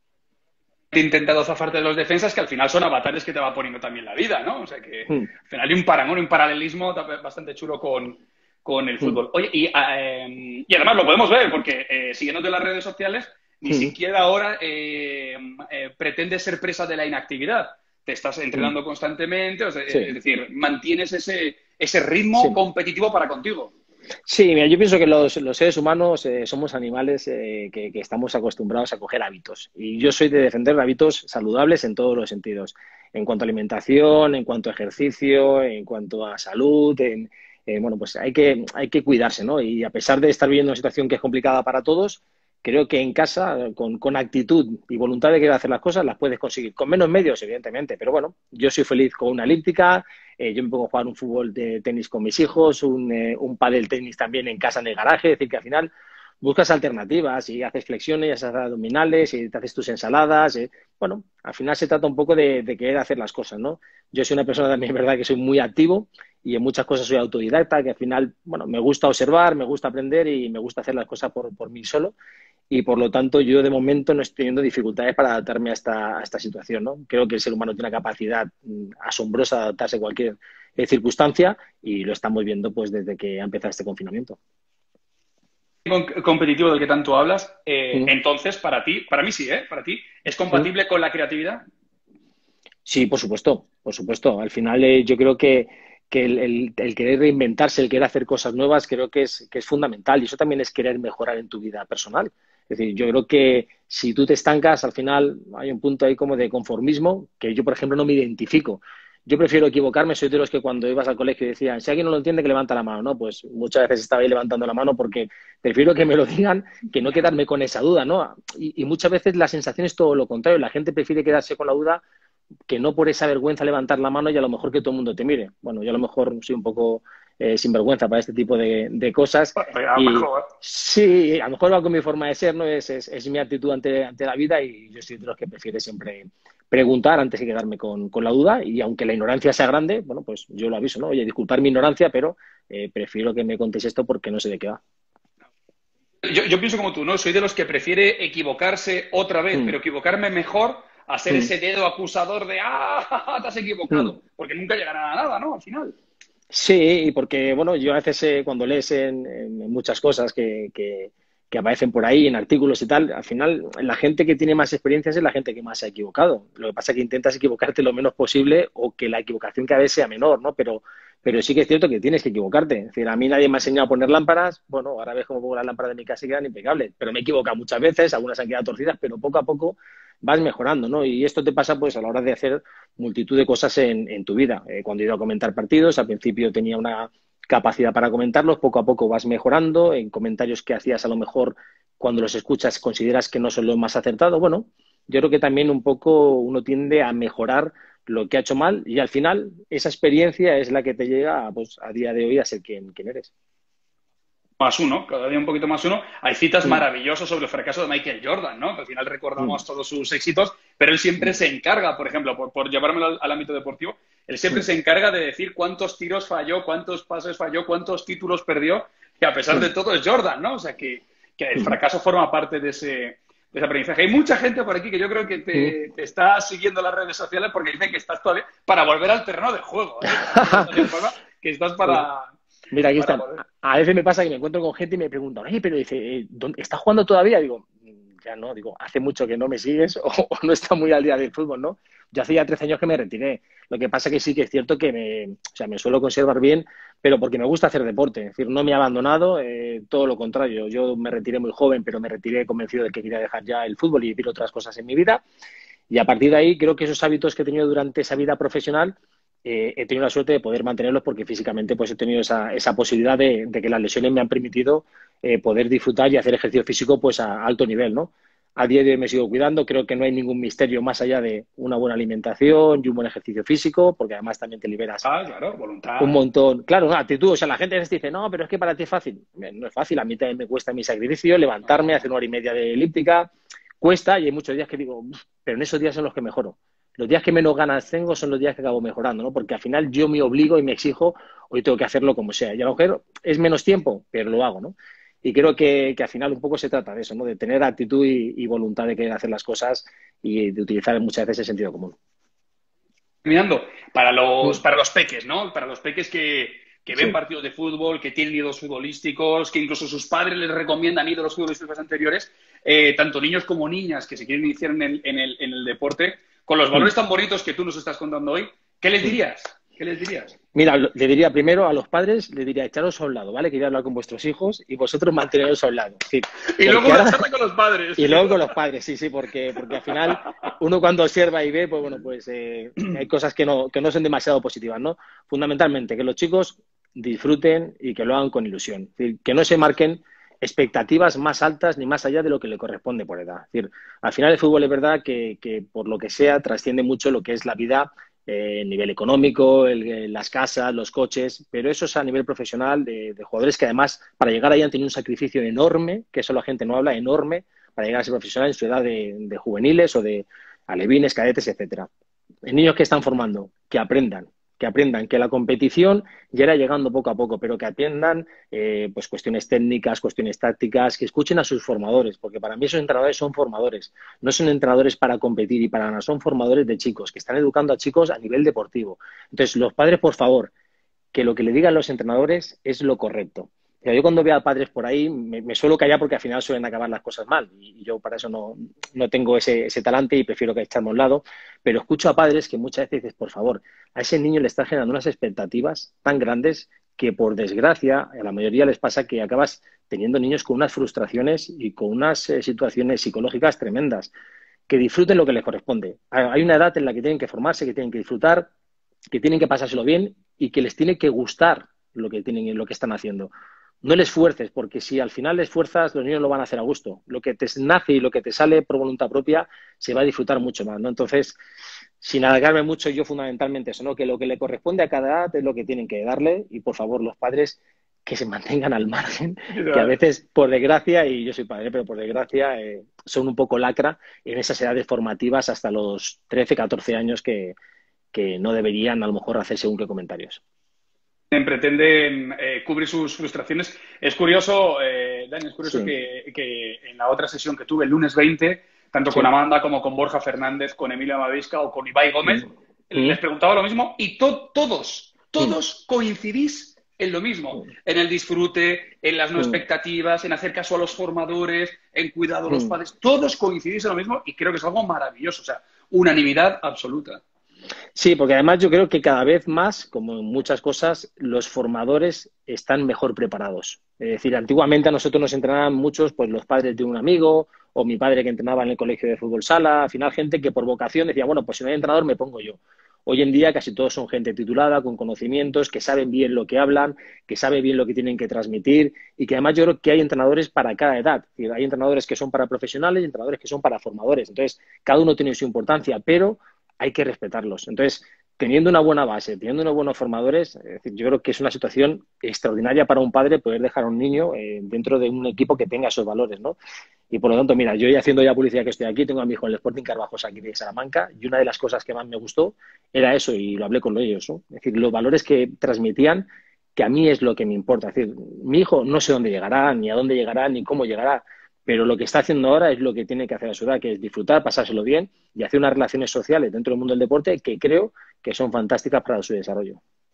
He intentado zafarte de los defensas, que al final son avatares que te va poniendo también la vida, ¿no? O sea que Hmm, al final hay un parangón, un paralelismo bastante chulo con, con el hmm, fútbol. Oye, y, eh, y además lo podemos ver, porque eh, siguiéndote en las redes sociales, ni hmm, siquiera ahora eh, eh, pretendes ser presa de la inactividad. Te estás hmm. entrenando constantemente, o sea, es Sí, decir, mantienes ese, ese ritmo sí. competitivo para contigo. Sí, mira, yo pienso que los, los seres humanos eh, somos animales eh, que, que estamos acostumbrados a coger hábitos. Y yo soy de defender hábitos saludables en todos los sentidos. En cuanto a alimentación, en cuanto a ejercicio, en cuanto a salud, en, eh, bueno, pues hay que, hay que cuidarse, ¿no? Y a pesar de estar viviendo una situación que es complicada para todos, creo que en casa, con, con actitud y voluntad de querer hacer las cosas, las puedes conseguir. Con menos medios, evidentemente, pero bueno, yo soy feliz con una elíptica. Eh, yo me pongo a jugar un fútbol de tenis con mis hijos, un, eh, un pádel tenis también en casa en el garaje, es decir, que al final buscas alternativas y haces flexiones, haces abdominales y te haces tus ensaladas. Y, bueno, al final se trata un poco de, de querer hacer las cosas, ¿no? Yo soy una persona también, verdad, que soy muy activo y en muchas cosas soy autodidacta, que al final, bueno, me gusta observar, me gusta aprender y me gusta hacer las cosas por, por mí solo. Y por lo tanto, yo de momento no estoy teniendo dificultades para adaptarme a esta, a esta situación, ¿no? Creo que el ser humano tiene una capacidad mm, asombrosa de adaptarse a cualquier eh, circunstancia y lo estamos viendo pues desde que ha empezado este confinamiento. Competitivo del que tanto hablas, eh, Mm. entonces, para ti, para mí sí, ¿eh? Para ti, ¿es Mm. compatible con la creatividad? Sí, por supuesto, por supuesto. Al final eh, yo creo que, que el, el- el querer reinventarse, el querer hacer cosas nuevas, creo que es, que es fundamental y eso también es querer mejorar en tu vida personal. Es decir, yo creo que si tú te estancas, al final hay un punto ahí como de conformismo que yo, por ejemplo, no me identifico. Yo prefiero equivocarme, soy de los que cuando ibas al colegio decían, si alguien no lo entiende, que levanta la mano, ¿no? Pues muchas veces estaba ahí levantando la mano porque prefiero que me lo digan que no quedarme con esa duda, ¿no? Y, y muchas veces la sensación es todo lo contrario, la gente prefiere quedarse con la duda que no por esa vergüenza levantar la mano y a lo mejor que todo el mundo te mire. Bueno, yo a lo mejor soy un poco eh, sinvergüenza para este tipo de, de cosas A lo y mejor. sí, a lo mejor va con mi forma de ser, ¿no? Es, es, es mi actitud ante, ante la vida y yo soy de los que prefiere siempre preguntar antes de quedarme con, con la duda y aunque la ignorancia sea grande, bueno, pues yo lo aviso, ¿no? Oye, disculpar mi ignorancia, pero eh, prefiero que me contéis esto porque no sé de qué va. Yo, yo pienso como tú, ¿no? Soy de los que prefiere equivocarse otra vez, Mm, pero equivocarme mejor a ser mm, ese dedo acusador de ¡ah! Te has mm. equivocado. Porque nunca llegará a nada, ¿no? Al final. Sí, y porque, bueno, yo a veces eh, cuando lees en, en muchas cosas que, que, que aparecen por ahí, en artículos y tal, al final la gente que tiene más experiencias es la gente que más se ha equivocado. Lo que pasa es que intentas equivocarte lo menos posible o que la equivocación cada vez sea menor, ¿no? Pero, pero sí que es cierto que tienes que equivocarte. Es decir, a mí nadie me ha enseñado a poner lámparas. Bueno, ahora ves cómo pongo las lámparas de mi casa y quedan impecables. Pero me he equivocado muchas veces, algunas han quedado torcidas, pero poco a poco vas mejorando, ¿no? Y esto te pasa pues a la hora de hacer multitud de cosas en, en tu vida. Eh, cuando he ido a comentar partidos, al principio tenía una capacidad para comentarlos, poco a poco vas mejorando, en comentarios que hacías a lo mejor cuando los escuchas consideras que no son los más acertados. Bueno, yo creo que también un poco uno tiende a mejorar lo que ha hecho mal y al final esa experiencia es la que te llega pues, a día de hoy a ser quien, quien eres. Más uno, cada día un poquito más uno. Hay citas Mm, maravillosas sobre el fracaso de Michael Jordan, ¿no? Que al final mm, recordamos todos sus éxitos, pero él siempre mm, se encarga, por ejemplo, por, por llevármelo al, al ámbito deportivo, él siempre mm, se encarga de decir cuántos tiros falló, cuántos pases falló, cuántos títulos perdió, y a pesar de mm, todo es Jordan, ¿no? O sea, que, que el mm, fracaso forma parte de ese, de ese aprendizaje. Hay mucha gente por aquí que yo creo que mm. te, te está siguiendo las redes sociales porque dicen que estás todavía para volver al terreno de juego, ¿eh? A mí me gusta de forma que estás Sí. para, Mira, aquí para están. volver. A a veces me pasa que me encuentro con gente y me preguntan, oye, pero dice, eh, ¿dónde- ¿estás jugando todavía? Digo, "Mm, ya no, digo, hace mucho que no me sigues o, o no está muy al día del fútbol, ¿no? Yo hace ya trece años que me retiré. Lo que pasa que sí que es cierto que me, o sea, me suelo conservar bien, pero porque me gusta hacer deporte. Es decir, no me he abandonado, eh, todo lo contrario. Yo me retiré muy joven, pero me retiré convencido de que quería dejar ya el fútbol y vivir otras cosas en mi vida. Y a partir de ahí, creo que esos hábitos que he tenido durante esa vida profesional, eh, he tenido la suerte de poder mantenerlos porque físicamente pues he tenido esa, esa posibilidad de, de, que las lesiones me han permitido eh, poder disfrutar y hacer ejercicio físico pues a alto nivel, ¿no? A día de hoy me sigo cuidando, creo que no hay ningún misterio más allá de una buena alimentación y un buen ejercicio físico, porque además también te liberas Ah, claro, un voluntad. montón. Claro, una actitud, o sea, la gente a veces dice, no, pero es que para ti es fácil. No es fácil, a mí también me cuesta mi sacrificio, levantarme, hacer una hora y media de elíptica, cuesta y hay muchos días que digo, pero en esos días son los que mejoro. Los días que menos ganas tengo son los días que acabo mejorando, ¿no? Porque al final yo me obligo y me exijo, hoy tengo que hacerlo como sea. Y a lo mejor es menos tiempo, pero lo hago, ¿no? Y creo que, que al final un poco se trata de eso, ¿no? De tener actitud y, y voluntad de querer hacer las cosas y de utilizar muchas veces el sentido común. Terminando, para los, Mm, para los peques, ¿no? Para los peques que, que ven sí. partidos de fútbol, que tienen ídolos futbolísticos, que incluso sus padres les recomiendan ídolos futbolísticos anteriores, eh, tanto niños como niñas que se quieren iniciar en el, en el, en el deporte, con los Mm, valores tan bonitos que tú nos estás contando hoy, ¿qué les mm. dirías? ¿Qué les dirías? Mira, le diría primero a los padres, le diría echaros a un lado, ¿vale? Quería hablar con vuestros hijos y vosotros manteneros a un lado. Es decir, Y luego porque una ahora, charla con los padres. y luego con los padres, sí, sí, porque, porque al final uno cuando observa y ve, pues bueno, pues eh, hay cosas que no, que no son demasiado positivas, ¿no? Fundamentalmente, que los chicos disfruten y que lo hagan con ilusión. Es decir, que no se marquen expectativas más altas ni más allá de lo que le corresponde por edad. Es decir, al final el fútbol es verdad que, que por lo que sea trasciende mucho lo que es la vida eh, nivel económico, el, las casas, los coches, pero eso es a nivel profesional de, de jugadores que además para llegar ahí han tenido un sacrificio enorme, que eso la gente no habla, enorme, para llegar a ser profesional en su edad de, de juveniles o de alevines, cadetes, etcétera. Niños que están formando, que aprendan, que aprendan, que la competición ya irá llegando poco a poco, pero que aprendan eh, pues cuestiones técnicas, cuestiones tácticas, que escuchen a sus formadores, porque para mí esos entrenadores son formadores, no son entrenadores para competir y para nada, son formadores de chicos, que están educando a chicos a nivel deportivo. Entonces, los padres, por favor, que lo que le digan los entrenadores es lo correcto. O sea, yo cuando veo a padres por ahí me, me suelo callar porque al final suelen acabar las cosas mal y yo para eso no, no tengo ese, ese talante y prefiero que echarme a un lado, pero escucho a padres que muchas veces dices, por favor, a ese niño le estás generando unas expectativas tan grandes que por desgracia a la mayoría les pasa que acabas teniendo niños con unas frustraciones y con unas eh, situaciones psicológicas tremendas. Que disfruten lo que les corresponde. Hay una edad en la que tienen que formarse, que tienen que disfrutar, que tienen que pasárselo bien y que les tiene que gustar lo que tienen, lo que están haciendo. No les fuerces, porque si al final les fuerzas, los niños lo van a hacer a gusto. Lo que te nace y lo que te sale por voluntad propia se va a disfrutar mucho más, ¿no? Entonces, sin alargarme mucho, yo fundamentalmente eso, ¿no? Que lo que le corresponde a cada edad es lo que tienen que darle y, por favor, los padres que se mantengan al margen, que a veces, por desgracia, y yo soy padre, pero por desgracia, eh, son un poco lacra en esas edades formativas hasta los trece, catorce años que, que no deberían, a lo mejor, hacer según qué comentarios. Pretenden eh, cubrir sus frustraciones. Es curioso, eh, Dani, es curioso Sí. que, que en la otra sesión que tuve el lunes veinte, tanto Sí. con Amanda como con Borja Fernández, con Emilia Mavisca o con Ibai Gómez, Mm. les preguntaba lo mismo y to todos, todos mm. coincidís en lo mismo, mm. en el disfrute, en las no mm. expectativas, en hacer caso a los formadores, en cuidado a los mm. padres. Todos coincidís en lo mismo y creo que es algo maravilloso, o sea, unanimidad absoluta. Sí, porque además yo creo que cada vez más, como en muchas cosas, los formadores están mejor preparados. Es decir, antiguamente a nosotros nos entrenaban muchos, pues los padres de un amigo o mi padre que entrenaba en el colegio de fútbol sala, al final gente que por vocación decía, bueno, pues si no hay entrenador me pongo yo. Hoy en día casi todos son gente titulada, con conocimientos, que saben bien lo que hablan, que saben bien lo que tienen que transmitir y que además yo creo que hay entrenadores para cada edad. Es decir, hay entrenadores que son para profesionales y entrenadores que son para formadores. Entonces, cada uno tiene su importancia, pero hay que respetarlos. Entonces, teniendo una buena base, teniendo unos buenos formadores, es decir, yo creo que es una situación extraordinaria para un padre poder dejar a un niño eh, dentro de un equipo que tenga esos valores, ¿no? Y por lo tanto, mira, yo ya haciendo ya publicidad que estoy aquí, tengo a mi hijo en el Sporting Carvajos aquí de Salamanca y una de las cosas que más me gustó era eso y lo hablé con ellos, ¿no? Es decir, los valores que transmitían, que a mí es lo que me importa. Es decir, mi hijo no sé dónde llegará, ni a dónde llegará, ni cómo llegará, pero lo que está haciendo ahora es lo que tiene que hacer a su edad, que es disfrutar, pasárselo bien y hacer unas relaciones sociales dentro del mundo del deporte que creo que son fantásticas para su desarrollo.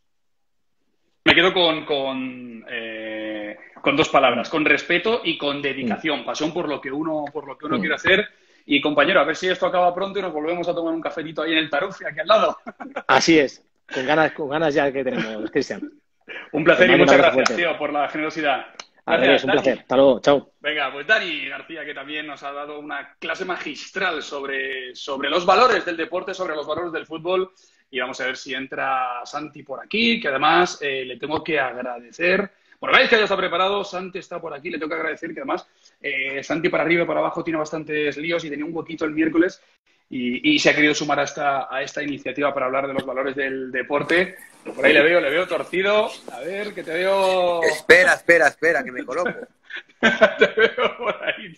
Me quedo con, con, eh, con dos palabras, con respeto y con dedicación, mm. pasión por lo que uno, por lo que uno mm. quiere hacer. Y compañero, a ver si esto acaba pronto y nos volvemos a tomar un cafetito ahí en el Taruffi, aquí al lado. Así es, con ganas, con ganas ya que tenemos, Cristian. Un placer y muchas gracias, fuerte. tío, por la generosidad. Gracias, un Dani. placer. Hasta luego. Chao. Venga, pues Dani García, que también nos ha dado una clase magistral sobre, sobre los valores del deporte, sobre los valores del fútbol. Y vamos a ver si entra Santi por aquí, que además eh, le tengo que agradecer. Bueno, veis que ya está preparado, Santi está por aquí, le tengo que agradecer que además eh, Santi para arriba y para abajo tiene bastantes líos y tenía un huequito el miércoles y, y se ha querido sumar a esta, a esta iniciativa para hablar de los valores del deporte. Por ahí le veo, le veo torcido. A ver, que te veo... Espera, espera, espera, que me coloco. Te veo por ahí.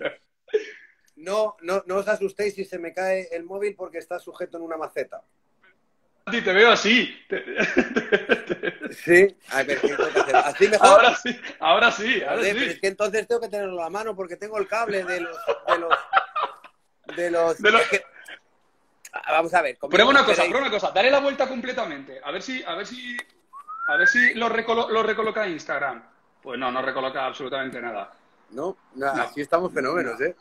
No, no, no os asustéis si se me cae el móvil porque está sujeto en una maceta. Sí, te veo así. Sí, a ver, ¿qué tengo que hacer? ¿Así mejor? Ahora sí, ahora sí, ahora Joder, sí. Pero es que entonces tengo que tenerlo en la mano porque tengo el cable de los... De los, de los, de los... Es que... Vamos a ver. Prueba una cosa, prueba una cosa. Dale la vuelta completamente. A ver si, a ver si, a ver si lo, recolo lo recoloca Instagram. Pues no, no recoloca absolutamente nada. No, no, no. Así estamos fenómenos, ¿eh?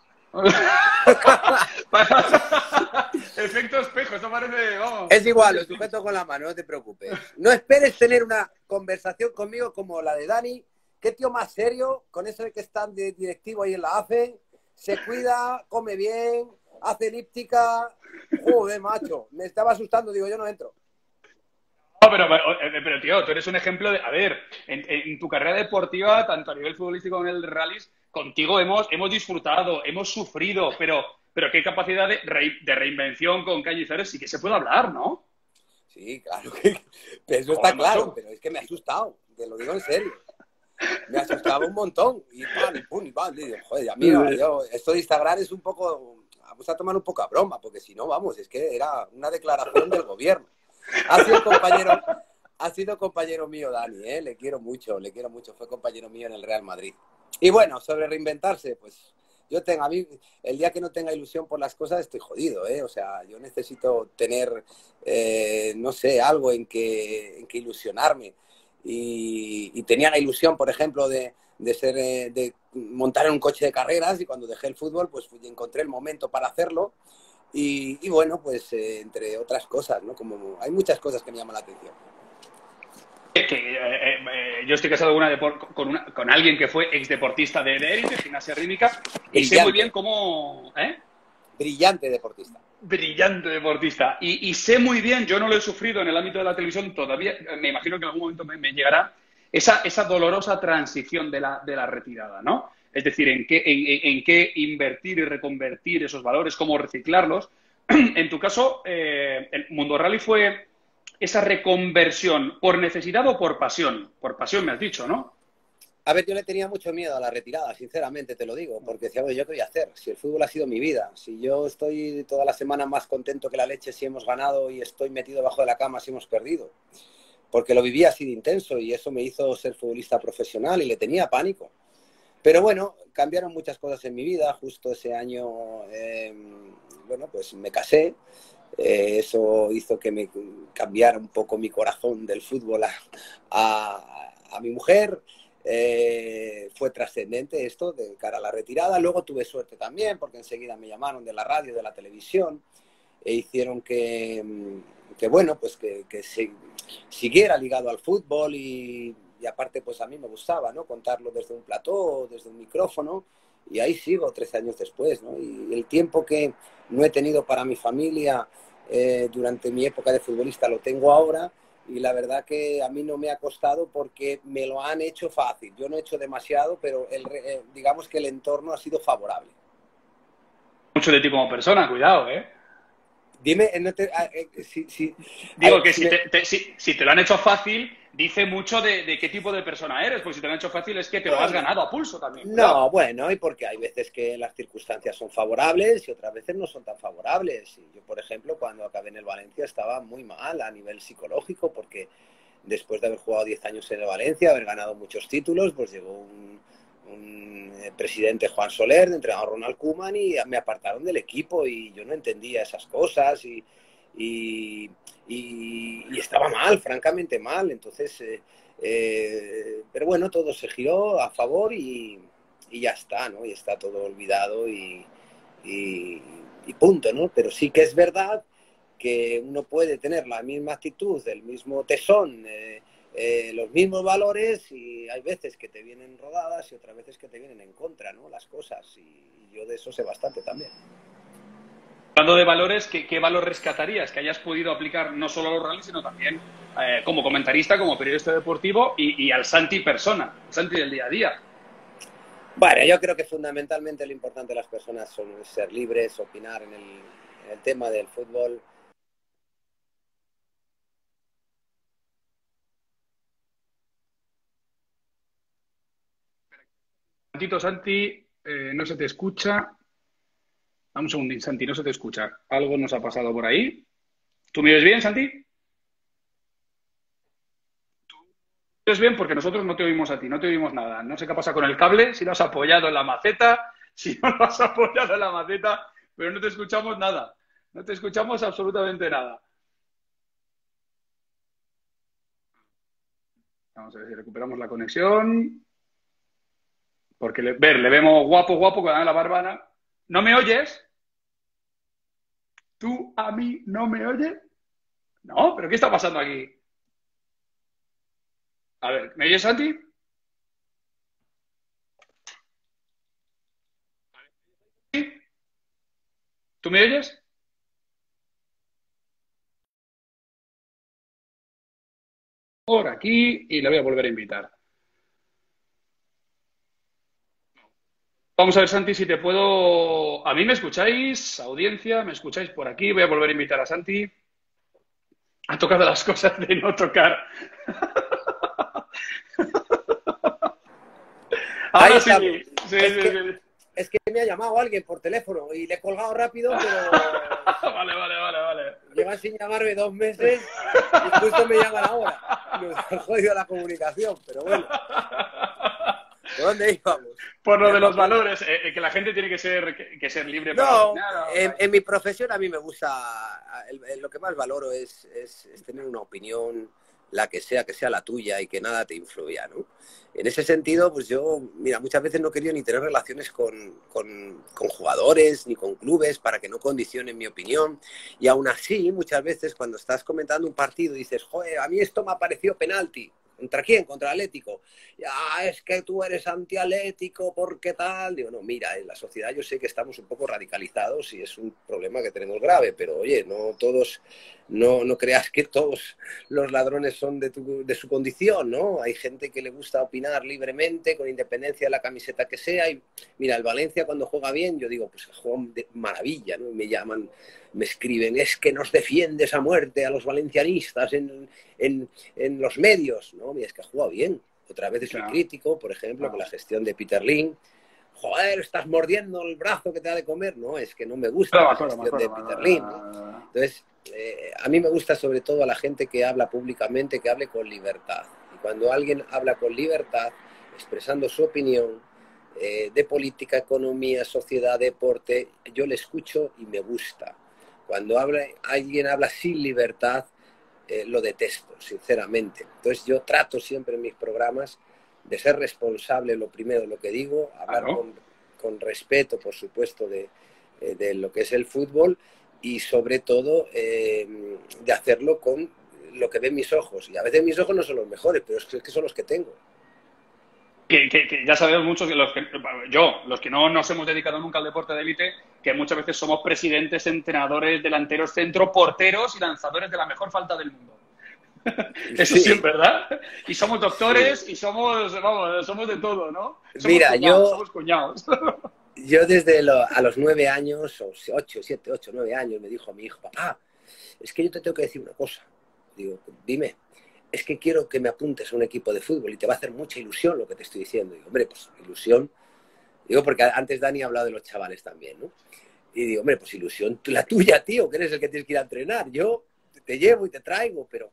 Efecto espejo, eso parece, vamos. Es igual, lo sujeto con la mano, no te preocupes. No esperes tener una conversación conmigo como la de Dani. Qué tío más serio, con eso de que está de directivo ahí en la A F E. Se cuida, come bien, hace elíptica. Joder, macho, me estaba asustando, digo, yo no entro. No, pero, pero, pero tío, tú eres un ejemplo de... A ver, en, en tu carrera deportiva, tanto a nivel futbolístico como en el rallies, contigo hemos, hemos disfrutado, hemos sufrido, pero, pero qué capacidad de, re, de reinvención con Cañizares sí que se puede hablar, ¿no? Sí, claro que pero eso está claro, pero es que me ha asustado, te lo digo en serio. Me asustaba un montón. Y pan, y pum, y pan. Y digo, joder, amigo, yo, esto de Instagram es un poco... Vamos a tomar un poco a broma, porque si no, vamos, es que era una declaración del gobierno. Ha sido compañero, ha sido compañero mío, Dani, ¿eh? Le quiero mucho, le quiero mucho. Fue compañero mío en el Real Madrid. Y bueno, sobre reinventarse, pues yo tengo, a mí, el día que no tenga ilusión por las cosas, estoy jodido, ¿eh? O sea, yo necesito tener, eh, no sé, algo en que, en que ilusionarme. Y, y tenía la ilusión, por ejemplo, de, de, ser, eh, de montar en un coche de carreras, y cuando dejé el fútbol, pues fui, encontré el momento para hacerlo. Y, y bueno, pues eh, entre otras cosas, ¿no? Como hay muchas cosas que me llaman la atención. Que, eh, eh, yo estoy casado con, una depor- con, una, con alguien que fue exdeportista de élite, gimnasia rítmica, y sé muy bien cómo... ¿eh? Brillante deportista. Brillante deportista. Y, y sé muy bien, yo no lo he sufrido en el ámbito de la televisión todavía, me imagino que en algún momento me, me llegará esa, esa dolorosa transición de la, de la retirada, ¿no? Es decir, en qué, en, en qué invertir y reconvertir esos valores, cómo reciclarlos. En tu caso, eh, el Mundo Rally fue esa reconversión por necesidad o por pasión. Por pasión me has dicho, ¿no? A ver, yo le tenía mucho miedo a la retirada, sinceramente te lo digo, porque decía, bueno, ¿yo qué voy a hacer? Si el fútbol ha sido mi vida, si yo estoy toda la semana más contento que la leche si hemos ganado y estoy metido debajo de la cama si hemos perdido, porque lo vivía así de intenso y eso me hizo ser futbolista profesional y le tenía pánico. Pero bueno, cambiaron muchas cosas en mi vida, justo ese año, eh, bueno, pues me casé, eh, eso hizo que me cambiara un poco mi corazón del fútbol a, a, a mi mujer. Eh, fue trascendente esto de cara a la retirada. Luego tuve suerte también porque enseguida me llamaron de la radio, de la televisión e hicieron que, que bueno, pues que, que se, siguiera ligado al fútbol y, y aparte pues a mí me gustaba, ¿no? Contarlo desde un plató, desde un micrófono y ahí sigo trece años después, ¿no? Y el tiempo que no he tenido para mi familia eh, durante mi época de futbolista lo tengo ahora. Y la verdad que a mí no me ha costado porque me lo han hecho fácil. Yo no he hecho demasiado, pero el, eh, digamos que el entorno ha sido favorable. Mucho de ti como persona, cuidado, ¿eh? Dime, no te, eh, si, si, Digo ver, que si, si, me... te, te, si, si te lo han hecho fácil, dice mucho de, de qué tipo de persona eres, porque si te lo han hecho fácil es que te lo has ganado a pulso también. No, cuidado. bueno, y porque hay veces que las circunstancias son favorables y otras veces no son tan favorables. Y yo, por ejemplo, cuando acabé en el Valencia estaba muy mal a nivel psicológico porque después de haber jugado diez años en el Valencia, haber ganado muchos títulos, pues llegó un, un presidente, Juan Soler, de entrenador Ronald Koeman, y me apartaron del equipo y yo no entendía esas cosas y, y, y, y estaba mal, francamente mal. Entonces, eh, eh, pero bueno, todo se giró a favor y, y ya está, ¿no? Y está todo olvidado y, y, y punto, ¿no? Pero sí que es verdad que uno puede tener la misma actitud, el mismo tesón, eh, eh, los mismos valores y hay veces que te vienen rodadas y otras veces que te vienen en contra, ¿no? Las cosas y yo de eso sé bastante también. Hablando de valores, ¿qué, qué valor rescatarías que hayas podido aplicar no solo a los rallies, sino también eh, como comentarista, como periodista deportivo y, y al Santi persona, al Santi del día a día? Bueno, yo creo que fundamentalmente lo importante de las personas son ser libres, opinar en el, en el tema del fútbol. Santito, Santi, eh, no se te escucha. Vamos un segundín, Santi, no se te escucha. Algo nos ha pasado por ahí. ¿Tú me oyes bien, Santi? ¿Tú me oyes bien? Porque nosotros no te oímos a ti, no te oímos nada. No sé qué pasa con el cable, si lo has apoyado en la maceta, si no lo has apoyado en la maceta, pero no te escuchamos nada. No te escuchamos absolutamente nada. Vamos a ver si recuperamos la conexión. Porque, le, ver, le vemos guapo, guapo con la barbana. ¿No me oyes? ¿Tú a mí no me oyes? No, pero ¿qué está pasando aquí? A ver, ¿me oyes, Santi? ¿Tú me oyes? Por aquí y le voy a volver a invitar. Vamos a ver, Santi, si te puedo... ¿A mí me escucháis? Audiencia, ¿me escucháis por aquí? Voy a volver a invitar a Santi. Ha tocado las cosas de no tocar. Ahí Ahora sí, estamos. sí, Es sí, que, sí. es que me ha llamado alguien por teléfono y le he colgado rápido, pero Vale, vale, vale, vale. llevan sin llamarme dos meses y justo me llaman ahora. Nos ha jodido la comunicación, pero bueno. ¿Por dónde íbamos? Por lo de los Ya, valores, eh, eh, que la gente tiene que ser, que, que ser libre para No, opinar. ¿O? en, en mi profesión a mí me gusta, el- el- lo que más valoro es, es, es tener una opinión, la que sea, que sea la tuya y que nada te influya, ¿no? En ese sentido, pues yo, mira, muchas veces no he querido ni tener relaciones con, con, con jugadores ni con clubes para que no condicionen mi opinión. Y aún así, muchas veces cuando estás comentando un partido dices, joder, a mí esto me ha parecido penalti. ¿Contra quién? Contra el Atlético. Ya, es que tú eres antiatlético, ¿por qué tal? Digo, no, mira, en la sociedad yo sé que estamos un poco radicalizados y es un problema que tenemos grave, pero oye, no todos, no, no creas que todos los ladrones son de, tu, de su condición, ¿no? Hay gente que le gusta opinar libremente, con independencia de la camiseta que sea. Y mira, el Valencia cuando juega bien, yo digo, pues juega de maravilla, ¿no? Y me llaman, me escriben, es que nos defiendes a muerte a los valencianistas en, en, en los medios, ¿no? Mira, es que ha jugado bien. Otra vez soy Claro. crítico, por ejemplo, Claro. con la gestión de Peter Lim. Joder, estás mordiendo el brazo que te da de comer. No, es que no me gusta Claro, la me acuerdo, me gestión de acuerdo, Peter me Lim, acuerdo. ¿no? Entonces, eh, a mí me gusta sobre todo a la gente que habla públicamente, que hable con libertad. Y cuando alguien habla con libertad, expresando su opinión eh, de política, economía, sociedad, deporte, yo le escucho y me gusta. Cuando habla, alguien habla sin libertad, eh, lo detesto, sinceramente. Entonces yo trato siempre en mis programas de ser responsable, lo primero de lo que digo, hablar Claro. con, con respeto, por supuesto, de, eh, de lo que es el fútbol y sobre todo eh, de hacerlo con lo que ven mis ojos. Y a veces mis ojos no son los mejores, pero es que son los que tengo. Que, que, que ya sabemos muchos, que los que, yo, los que no nos hemos dedicado nunca al deporte de élite, que muchas veces somos presidentes, entrenadores, delanteros, centro, porteros y lanzadores de la mejor falta del mundo. Eso sí, sí es verdad. Y somos doctores sí. y somos, vamos, somos de todo, ¿no? Somos Mira, cuñados, yo... somos cuñados. Yo desde lo, a los nueve años, o ocho, siete, ocho, nueve años, me dijo a mi hijo, papá, es que yo te tengo que decir una cosa. Digo, dime. Es que quiero que me apuntes a un equipo de fútbol y te va a hacer mucha ilusión lo que te estoy diciendo. Digo, hombre, pues ilusión. Digo, porque antes Dani ha hablado de los chavales también, ¿no? Y digo, hombre, pues ilusión la tuya, tío, que eres el que tienes que ir a entrenar. Yo te llevo y te traigo, pero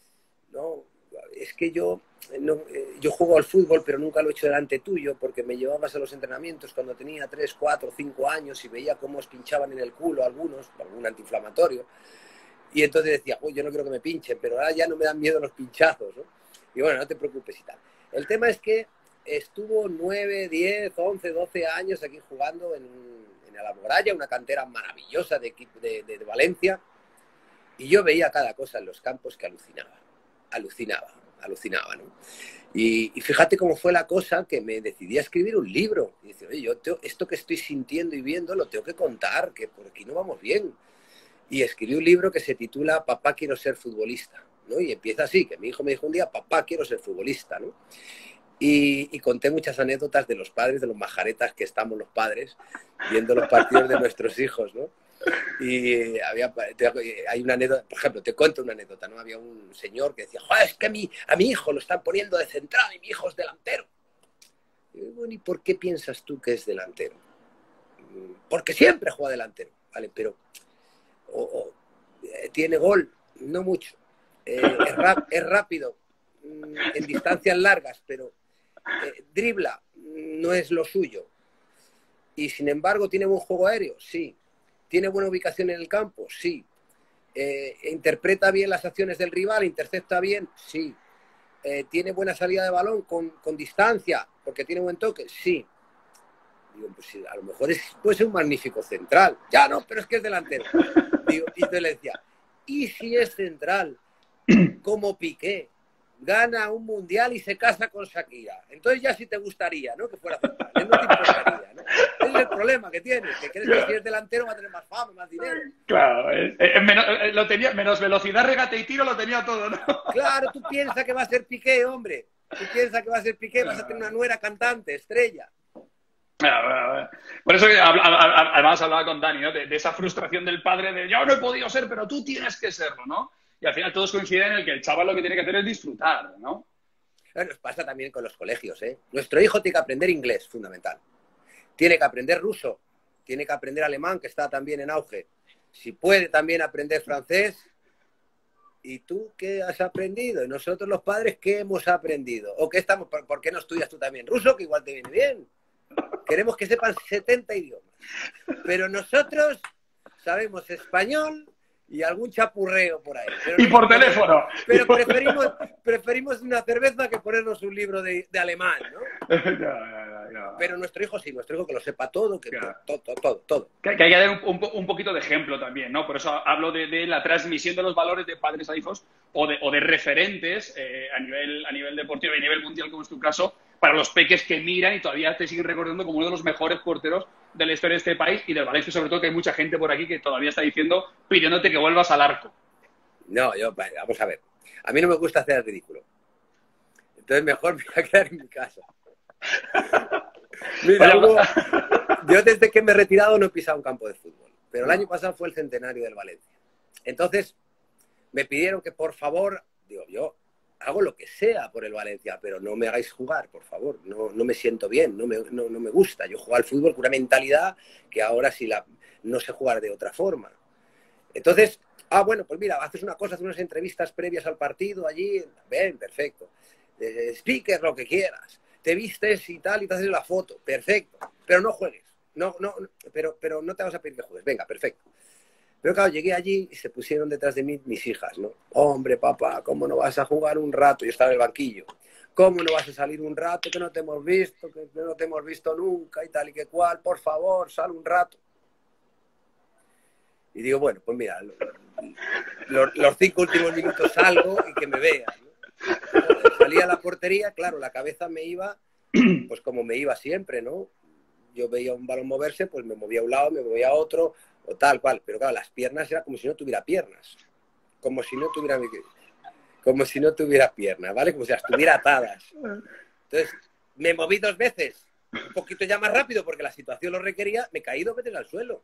no, es que yo, no, yo juego al fútbol, pero nunca lo he hecho delante tuyo, porque me llevabas a los entrenamientos cuando tenía tres, cuatro, cinco años y veía cómo os pinchaban en el culo algunos, algún antiinflamatorio. Y entonces decía, uy, yo no quiero que me pinchen, pero ahora ya no me dan miedo los pinchazos, ¿no? Y bueno, no te preocupes y tal. El tema es que estuvo nueve, diez, once, doce años aquí jugando en, en el Alboraya, una cantera maravillosa de, de, de, de Valencia, y yo veía cada cosa en los campos que alucinaba, alucinaba, alucinaba, ¿no? Y, y fíjate cómo fue la cosa que me decidí a escribir un libro. Y dice, oye, yo te, esto que estoy sintiendo y viendo lo tengo que contar, que por aquí no vamos bien. Y escribí un libro que se titula Papá, quiero ser futbolista, ¿no? Y empieza así, que mi hijo me dijo un día, papá, quiero ser futbolista, ¿no? Y, y conté muchas anécdotas de los padres, de los majaretas que estamos los padres, viendo los partidos de nuestros hijos, ¿no? Y había, hay una anécdota, por ejemplo, te cuento una anécdota, ¿no? Había un señor que decía, joder, es que a mi, a mi hijo lo están poniendo de central y mi hijo es delantero. Y yo, bueno, ¿y por qué piensas tú que es delantero? Porque siempre juega delantero, ¿vale? Pero... O, o, eh, tiene gol, no mucho, eh, es, rap, es rápido mm, en distancias largas, pero eh, dribla, no es lo suyo, y sin embargo tiene buen juego aéreo, sí, tiene buena ubicación en el campo, sí, eh, interpreta bien las acciones del rival, intercepta bien, sí, eh, tiene buena salida de balón con, con distancia, porque tiene buen toque, sí. Digo, pues sí, a lo mejor es, puede ser un magnífico central. Ya no, pero es que es delantero. Digo, y entonces le decía, ¿y si es central, como Piqué, gana un mundial y se casa con Shakira? Entonces ya sí te gustaría, ¿no? Que fuera central. No te importaría, ¿no? Ese es el problema que tienes, que crees que si es delantero va a tener más fama, más dinero. Claro, eh, eh, menos, eh, lo tenía, menos velocidad, regate y tiro, lo tenía todo, ¿no? Claro, tú piensas que va a ser Piqué, hombre. Tú piensas que va a ser Piqué, vas a tener una nuera cantante, estrella. Por eso además hablaba con Dani, ¿no? de, de esa frustración del padre de yo no he podido ser, pero tú tienes que serlo, ¿no? y al final todos coinciden en el que el chaval lo que tiene que hacer es disfrutar, ¿no? Nos pasa también con los colegios, ¿eh? Nuestro hijo tiene que aprender inglés, fundamental. Tiene que aprender ruso, tiene que aprender alemán, que está también en auge. Si puede también aprender francés. ¿Y tú qué has aprendido? ¿Y nosotros los padres qué hemos aprendido? ¿O qué estamos? ¿Por, ¿por qué no estudias tú también ruso? Que igual te viene bien. Queremos que sepan setenta idiomas. Pero nosotros sabemos español y algún chapurreo por ahí. Pero y no, por teléfono. Pero preferimos, preferimos una cerveza que ponernos un libro de, de alemán, ¿no? ya, ya, ya. Pero nuestro hijo sí, nuestro hijo que lo sepa todo, que Claro. todo, todo, todo, todo. Que, que hay que dar un, un, un poquito de ejemplo también, ¿no? Por eso hablo de, de la transmisión de los valores de padres a hijos o de, o de referentes eh, a, nivel, a nivel deportivo y a nivel mundial, como es tu caso, para los peques que miran y todavía te siguen recordando como uno de los mejores porteros de la historia de este país y del Valencia, sobre todo, que hay mucha gente por aquí que todavía está diciendo, pidiéndote que vuelvas al arco. No, yo, vamos a ver. A mí no me gusta hacer el ridículo. Entonces mejor me voy a quedar en mi casa. Mira, Hugo, yo desde que me he retirado no he pisado un campo de fútbol. Pero el año pasado fue el centenario del Valencia. Entonces me pidieron que por favor, digo, yo hago lo que sea por el Valencia, pero no me hagáis jugar, por favor. No, no me siento bien, no me, no, no me gusta. Yo juego al fútbol con una mentalidad que ahora sí la, no sé jugar de otra forma. Entonces, ah, bueno, pues mira, haces una cosa, haces unas entrevistas previas al partido allí, ven, perfecto. Eh, speaker, lo que quieras. Te vistes y tal y te haces la foto, perfecto. Pero no juegues. No, no, pero, pero no te vas a pedir que juegues. Venga, perfecto. Pero claro, llegué allí y se pusieron detrás de mí mis hijas, ¿no? Hombre, papá, ¿cómo no vas a jugar un rato? Yo estaba en el banquillo. ¿Cómo no vas a salir un rato que no te hemos visto, que no te hemos visto nunca y tal y que cual? Por favor, sal un rato. Y digo, bueno, pues mira, los, los cinco últimos minutos salgo y que me vean, ¿no? Salí a la portería, claro, la cabeza me iba, pues como me iba siempre, ¿no? Yo veía un balón moverse, pues me movía a un lado, me movía a otro, o tal cual. Pero claro, las piernas era como si no tuviera piernas. Como si no tuviera... Como si no tuviera piernas, ¿vale? Como si las tuviera atadas. Entonces, me moví dos veces, un poquito ya más rápido, porque la situación lo requería, me caí dos veces al suelo.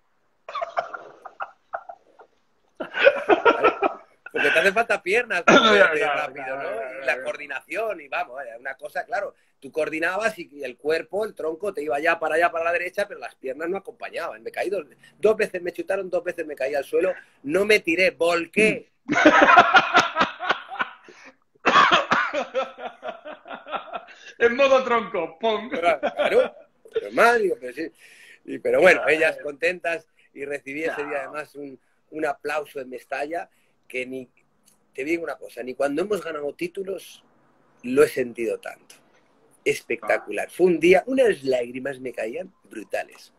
¿Vale? Porque te hace falta piernas para moverte rápido, ¿no? Y la coordinación, y vamos, una cosa, claro, tú coordinabas y el cuerpo, el tronco, te iba allá para allá, para la derecha, pero las piernas no acompañaban. Me caí dos, dos veces, me chutaron, dos veces me caí al suelo, no me tiré, volqué. En modo tronco, ¡pum! Claro, normal, digo, pero sí. Y, pero bueno, ellas contentas, y recibí ese día además un, un aplauso en Mestalla que ni, te digo una cosa, ni cuando hemos ganado títulos lo he sentido tanto. Espectacular. Fue un día, unas lágrimas me caían brutales.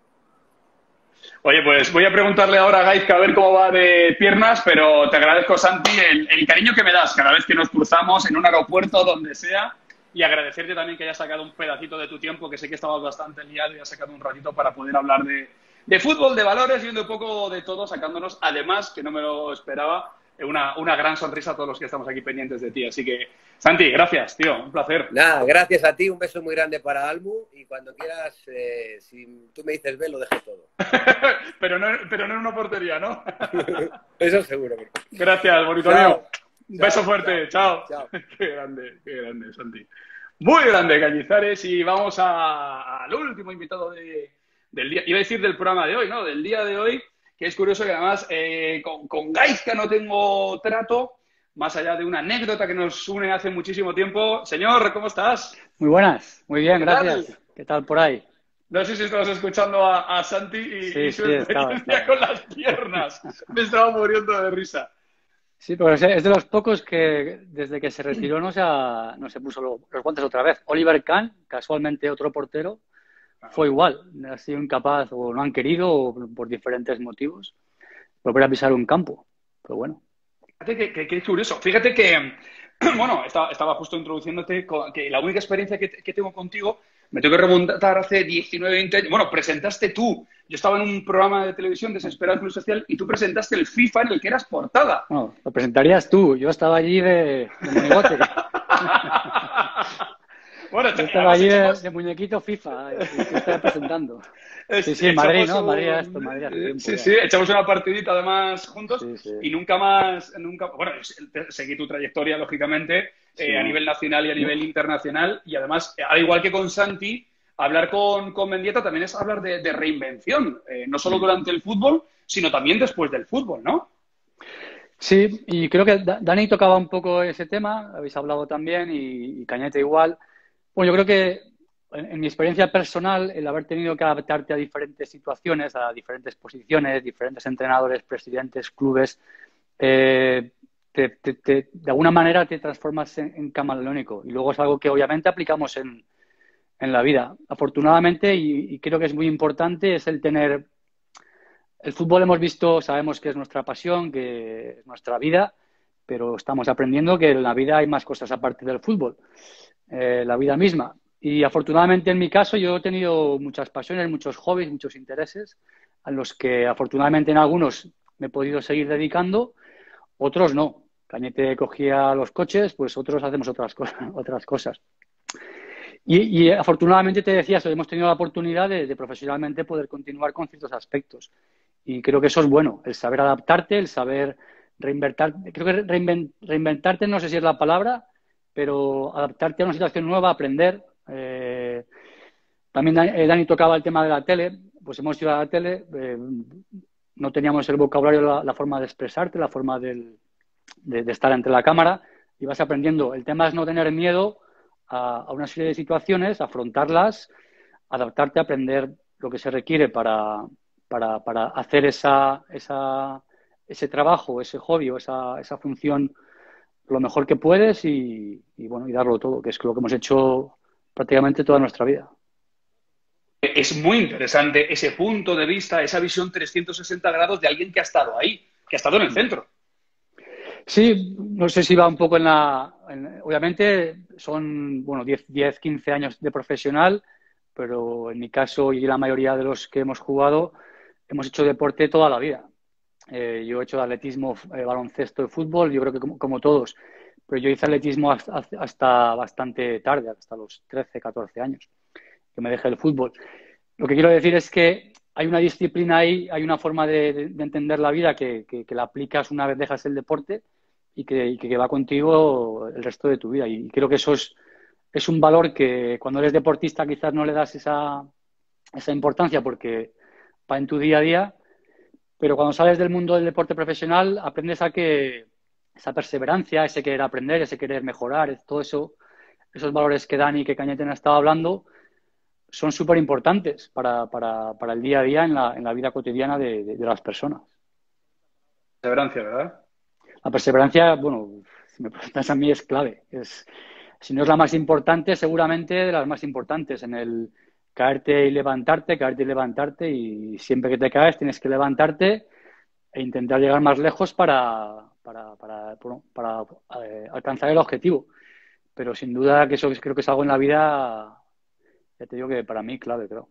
Oye, pues voy a preguntarle ahora a Gaizka a ver cómo va de piernas, pero te agradezco, Santi, el, el cariño que me das cada vez que nos cruzamos en un aeropuerto, donde sea, y agradecerte también que hayas sacado un pedacito de tu tiempo, que sé que estabas bastante liado y has sacado un ratito para poder hablar de, de fútbol, de valores, viendo un poco de todo, sacándonos, además, que no me lo esperaba, una, una gran sonrisa a todos los que estamos aquí pendientes de ti. Así que, Santi, gracias, tío, un placer. Nada, gracias a ti, un beso muy grande para Almu, y cuando quieras, eh, si tú me dices ve, lo dejo todo. pero, no, pero no en una portería, ¿no? Eso seguro. Gracias, bonito Chao. mío. Un beso fuerte, chao. Chao. Qué grande, qué grande, Santi. Muy grande, Cañizares, y vamos a, al último invitado de, del día, iba a decir del programa de hoy, ¿no? Del día de hoy, que es curioso que además eh, con, con Gaizka no tengo trato, más allá de una anécdota que nos une hace muchísimo tiempo. Señor, ¿cómo estás? Muy buenas, muy bien, ¿Qué gracias. tal? ¿Qué tal por ahí? No sé si estabas escuchando a, a Santi y, Sí, y su sí, experiencia estaba, estaba. con las piernas. Me estaba muriendo de risa. Sí, pero es es de los pocos que desde que se retiró no se, ha- no se puso lo- los guantes otra vez. Oliver Kahn, casualmente otro portero, fue igual. Ha sido incapaz o no han querido o por diferentes motivos volver a pisar un campo. Pero bueno. Fíjate que, que, que es curioso. Fíjate que, bueno, estaba, estaba justo introduciéndote con- que la única experiencia que, que tengo contigo me tengo que remontar hace diecinueve, veinte años. Bueno, presentaste tú. Yo estaba en un programa de televisión, Desesperado Club Social, y tú presentaste el FIFA en el que eras portada. Bueno, lo presentarías tú. Yo estaba allí de, de monigote. Bueno, Yo estaba allí de, de muñequito FIFA, y te estaba presentando. Sí, sí, en Madrid, ¿no? un... Madrid era esto, Madrid hace tiempo. Sí, ya. sí, echamos una partidita además juntos Sí, sí. y nunca más, nunca, bueno, seguí tu trayectoria, lógicamente, Sí, eh, a ¿no? nivel nacional y a nivel internacional, y además, al igual que con Santi, hablar con, con Mendieta también es hablar de, de reinvención, eh, no solo durante el fútbol, sino también después del fútbol, ¿no? Sí, y creo que Dani tocaba un poco ese tema, habéis hablado también, y, y Cañete igual. Bueno, yo creo que en, en mi experiencia personal, el haber tenido que adaptarte a diferentes situaciones, a diferentes posiciones, diferentes entrenadores, presidentes, clubes, eh, te, te, te, de alguna manera te transformas en, en camaleónico. Y luego es algo que obviamente aplicamos en, en la vida. Afortunadamente, y, y creo que es muy importante, es el tener... El fútbol hemos visto, sabemos que es nuestra pasión, que es nuestra vida, pero estamos aprendiendo que en la vida hay más cosas aparte del fútbol, eh, la vida misma. Y afortunadamente en mi caso yo he tenido muchas pasiones, muchos hobbies, muchos intereses, a los que afortunadamente en algunos me he podido seguir dedicando, otros no. Cañete cogía los coches, pues otros hacemos otras cosas. Otras cosas. Y, y afortunadamente te decía, hemos tenido la oportunidad de, de profesionalmente poder continuar con ciertos aspectos. Y creo que eso es bueno, el saber adaptarte, el saber reinventarte. Creo que reinvent, reinventarte no sé si es la palabra, pero adaptarte a una situación nueva, aprender. Eh, también Dani, Dani tocaba el tema de la tele, pues hemos ido a la tele, eh, no teníamos el vocabulario, la, la forma de expresarte, la forma del, de, de estar ante la cámara, y vas aprendiendo. El tema es no tener miedo a, a una serie de situaciones, afrontarlas, adaptarte, aprender lo que se requiere para, para, para hacer esa, esa, ese trabajo, ese hobby o esa, esa función lo mejor que puedes y, y, bueno, y darlo todo, que es lo que hemos hecho prácticamente toda nuestra vida. Es muy interesante ese punto de vista, esa visión trescientos sesenta grados de alguien que ha estado ahí, que ha estado en el centro. Sí, no sé si va un poco en la... En, obviamente son, bueno, diez, quince años de profesional, pero en mi caso y la mayoría de los que hemos jugado hemos hecho deporte toda la vida. Eh, yo he hecho atletismo, eh, baloncesto y fútbol, yo creo que como, como todos, pero yo hice atletismo hasta, hasta bastante tarde, hasta los trece, catorce años, que me dejé el fútbol. Lo que quiero decir es que hay una disciplina ahí, hay una forma de, de, de entender la vida que, que, que la aplicas una vez dejas el deporte y que, y que va contigo el resto de tu vida. Y creo que eso es, es un valor que cuando eres deportista quizás no le das esa, esa importancia porque va en tu día a día, pero cuando sales del mundo del deporte profesional aprendes a que esa perseverancia, ese querer aprender, ese querer mejorar, todo eso, esos valores que Dani y que Cañete han estado hablando, son súper importantes para, para, para el día a día en la, en la vida cotidiana de, de, de las personas. Perseverancia, ¿verdad? La perseverancia, bueno, si me preguntas a mí, es clave. Es, si no es la más importante, seguramente de las más importantes en el caerte y levantarte, caerte y levantarte, y siempre que te caes tienes que levantarte e intentar llegar más lejos para, para, para, para, para eh, alcanzar el objetivo. Pero sin duda que eso creo que es algo en la vida, ya te digo que para mí clave, creo.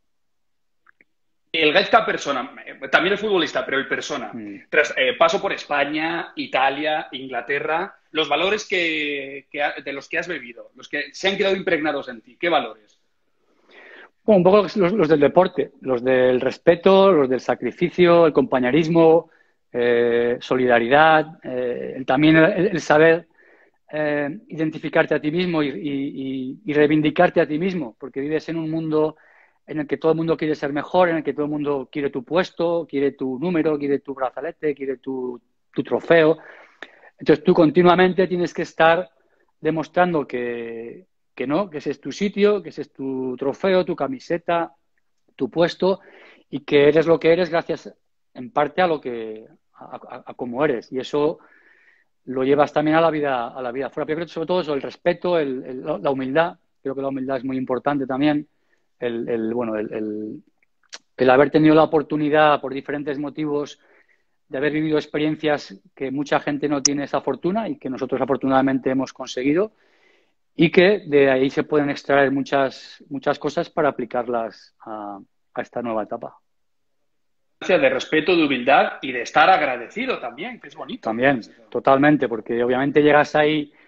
El Gaizka persona, también el futbolista, pero el persona. Mm. Tras eh, paso por España, Italia, Inglaterra, los valores que, que, de los que has bebido, los que se han quedado impregnados en ti, ¿qué valores? Bueno, un poco los, los del deporte, los del respeto, los del sacrificio, el compañerismo, eh, solidaridad, eh, el, también el, el saber eh, identificarte a ti mismo y, y, y reivindicarte a ti mismo, porque vives en un mundo en el que todo el mundo quiere ser mejor, en el que todo el mundo quiere tu puesto, quiere tu número, quiere tu brazalete, quiere tu, tu trofeo. Entonces tú continuamente tienes que estar demostrando que, que no, que ese es tu sitio, que ese es tu trofeo, tu camiseta, tu puesto y que eres lo que eres gracias en parte a lo que a, a, a cómo eres. Y eso lo llevas también a la vida a la vida fuera. Pero creo que sobre todo eso, el respeto, el, el, la humildad. Creo que la humildad es muy importante también. El, el, bueno, el, el, el haber tenido la oportunidad por diferentes motivos de haber vivido experiencias que mucha gente no tiene esa fortuna y que nosotros afortunadamente hemos conseguido y que de ahí se pueden extraer muchas, muchas cosas para aplicarlas a, a esta nueva etapa. De respeto, de humildad y de estar agradecido también, que es bonito. También, totalmente, porque obviamente llegas ahí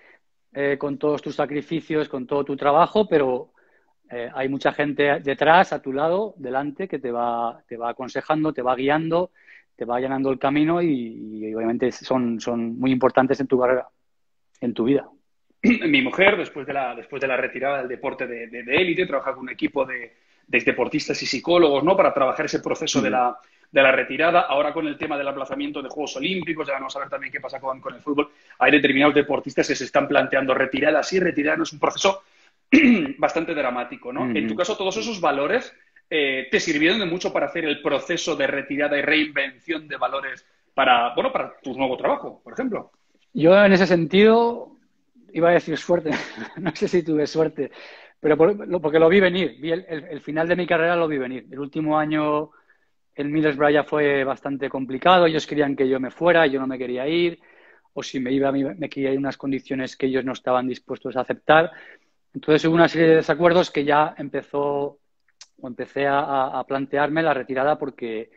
eh, con todos tus sacrificios, con todo tu trabajo, pero eh, hay mucha gente detrás, a tu lado, delante, que te va, te va aconsejando, te va guiando, te va allanando el camino y, y obviamente son, son muy importantes en tu carrera, en tu vida. Mi mujer, después de la, después de la retirada del deporte de, de, de élite, trabaja con un equipo de, de deportistas y psicólogos, ¿no? Para trabajar ese proceso de la, de la retirada. Ahora con el tema del aplazamiento de Juegos Olímpicos, ya vamos a ver también qué pasa con, con el fútbol. Hay determinados deportistas que se están planteando retiradas y retiradas. Es un proceso bastante dramático, ¿no? Uh-huh. En tu caso, todos esos valores eh, te sirvieron de mucho para hacer el proceso de retirada y reinvención de valores para, bueno, para tu nuevo trabajo, por ejemplo. Yo en ese sentido iba a decir suerte, no sé si tuve suerte, pero por, porque lo vi venir, vi el, el, el final de mi carrera lo vi venir. El último año en Middlesbrough ya fue bastante complicado, ellos querían que yo me fuera, yo no me quería ir, o si me iba me quería ir en unas condiciones que ellos no estaban dispuestos a aceptar. Entonces hubo una serie de desacuerdos que ya empezó o empecé a, a plantearme la retirada porque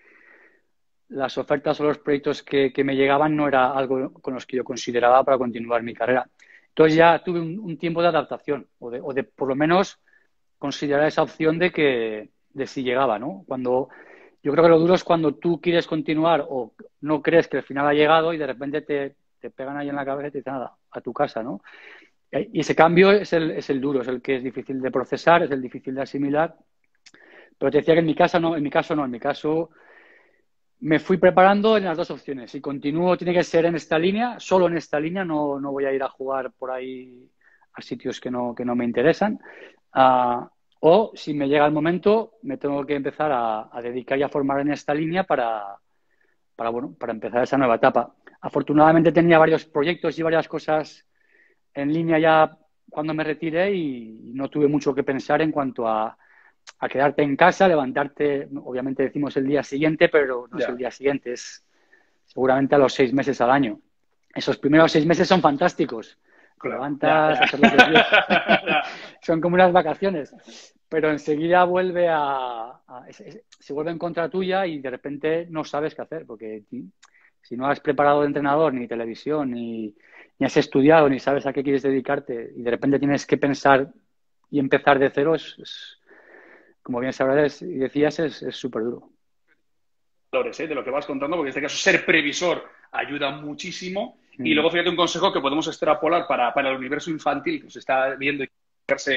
las ofertas o los proyectos que, que me llegaban no era algo con los que yo consideraba para continuar mi carrera. Entonces ya tuve un, un tiempo de adaptación o de, o de por lo menos considerar esa opción de que de si llegaba, ¿no? Cuando yo creo que lo duro es cuando tú quieres continuar o no crees que el final ha llegado y de repente te, te pegan ahí en la cabeza y te dicen nada, a tu casa, ¿no? Y ese cambio es el, es el duro, es el que es difícil de procesar, es el difícil de asimilar. Pero te decía que en mi casa no, en mi caso no, en mi caso me fui preparando en las dos opciones. Si continúo, tiene que ser en esta línea, solo en esta línea, no, no voy a ir a jugar por ahí a sitios que no, que no me interesan. Uh, o si me llega el momento, me tengo que empezar a, a dedicar y a formar en esta línea para, para, bueno, para empezar esa nueva etapa. Afortunadamente tenía varios proyectos y varias cosas en línea ya cuando me retiré y no tuve mucho que pensar en cuanto a a quedarte en casa, levantarte, obviamente decimos el día siguiente, pero no yeah. es el día siguiente, es seguramente a los seis meses al año. Esos primeros seis meses son fantásticos. Te claro. levantas, yeah, yeah. hacer lo que quieres. Son como unas vacaciones. Pero enseguida vuelve a, a se, se vuelve en contra tuya y de repente no sabes qué hacer, porque si no has preparado de entrenador, ni televisión, ni, ni has estudiado, ni sabes a qué quieres dedicarte, y de repente tienes que pensar y empezar de cero, es, es como bien sabrás y decías, es súper duro. ¿eh? De lo que vas contando, porque en este caso ser previsor ayuda muchísimo. Mm. Y luego, fíjate, un consejo que podemos extrapolar para, para el universo infantil que se está viendo y verse.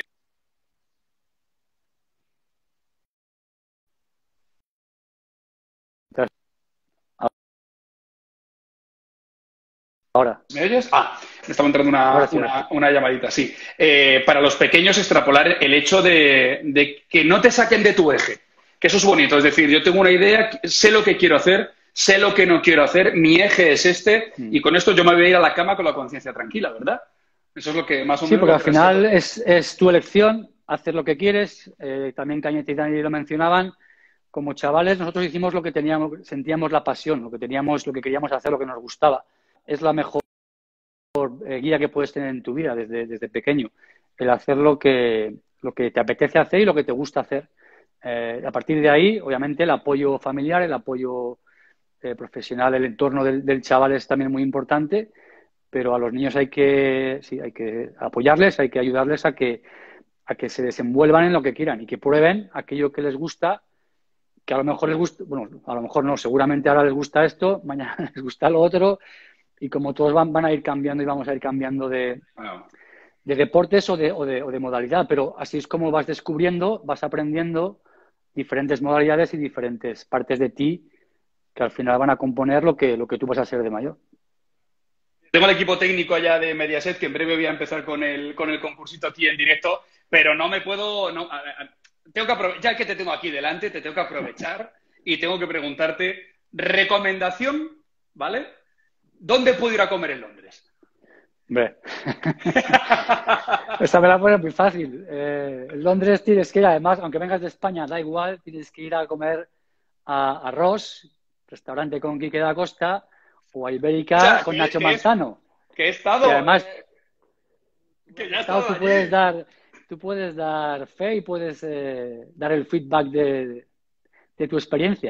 Ahora. ¿Me oyes? Ah, me estaba entrando una, sí, una, una llamadita, sí. Eh, para los pequeños, extrapolar el hecho de, de que no te saquen de tu eje. Que eso es bonito. Es decir, yo tengo una idea, sé lo que quiero hacer, sé lo que no quiero hacer, mi eje es este, mm. y con esto yo me voy a ir a la cama con la conciencia tranquila, ¿verdad? Eso es lo que más o menos... Sí, porque al final es, es tu elección, hacer lo que quieres. Eh, también Cañete y Dani lo mencionaban. Como chavales, nosotros hicimos lo que teníamos, sentíamos la pasión, lo que teníamos, lo que queríamos hacer, lo que nos gustaba. Es la mejor eh, guía que puedes tener en tu vida desde, desde pequeño. El hacer lo que, lo que te apetece hacer y lo que te gusta hacer. Eh, a partir de ahí, obviamente, el apoyo familiar, el apoyo eh, profesional, el entorno del, del chaval es también muy importante, pero a los niños hay que, sí, hay que apoyarles, hay que ayudarles a que, a que se desenvuelvan en lo que quieran y que prueben aquello que les gusta, que a lo mejor les gusta, bueno, a lo mejor no, seguramente ahora les gusta esto, mañana les gusta lo otro, y como todos van, van a ir cambiando y vamos a ir cambiando de, wow. de deportes o de, o, de, o de modalidad, pero así es como vas descubriendo, vas aprendiendo diferentes modalidades y diferentes partes de ti que al final van a componer lo que, lo que tú vas a ser de mayor. Tengo el equipo técnico allá de Mediaset, que en breve voy a empezar con el, con el concursito aquí en directo, pero no me puedo... No, a, a, tengo que aprovechar, ya que te tengo aquí delante, te tengo que aprovechar y tengo que preguntarte, recomendación, ¿vale? ¿Dónde puedo ir a comer en Londres? Hombre, esa me la pone muy fácil. Eh, en Londres tienes que ir, además, aunque vengas de España, da igual, tienes que ir a comer a, a Ross, restaurante con Quique da Costa, o a Ibérica, o sea, con Nacho que Manzano. Es, que he estado... Y además, eh, que ya he estado, estado tú, puedes dar, tú puedes dar fe y puedes eh, dar el feedback de, de tu experiencia.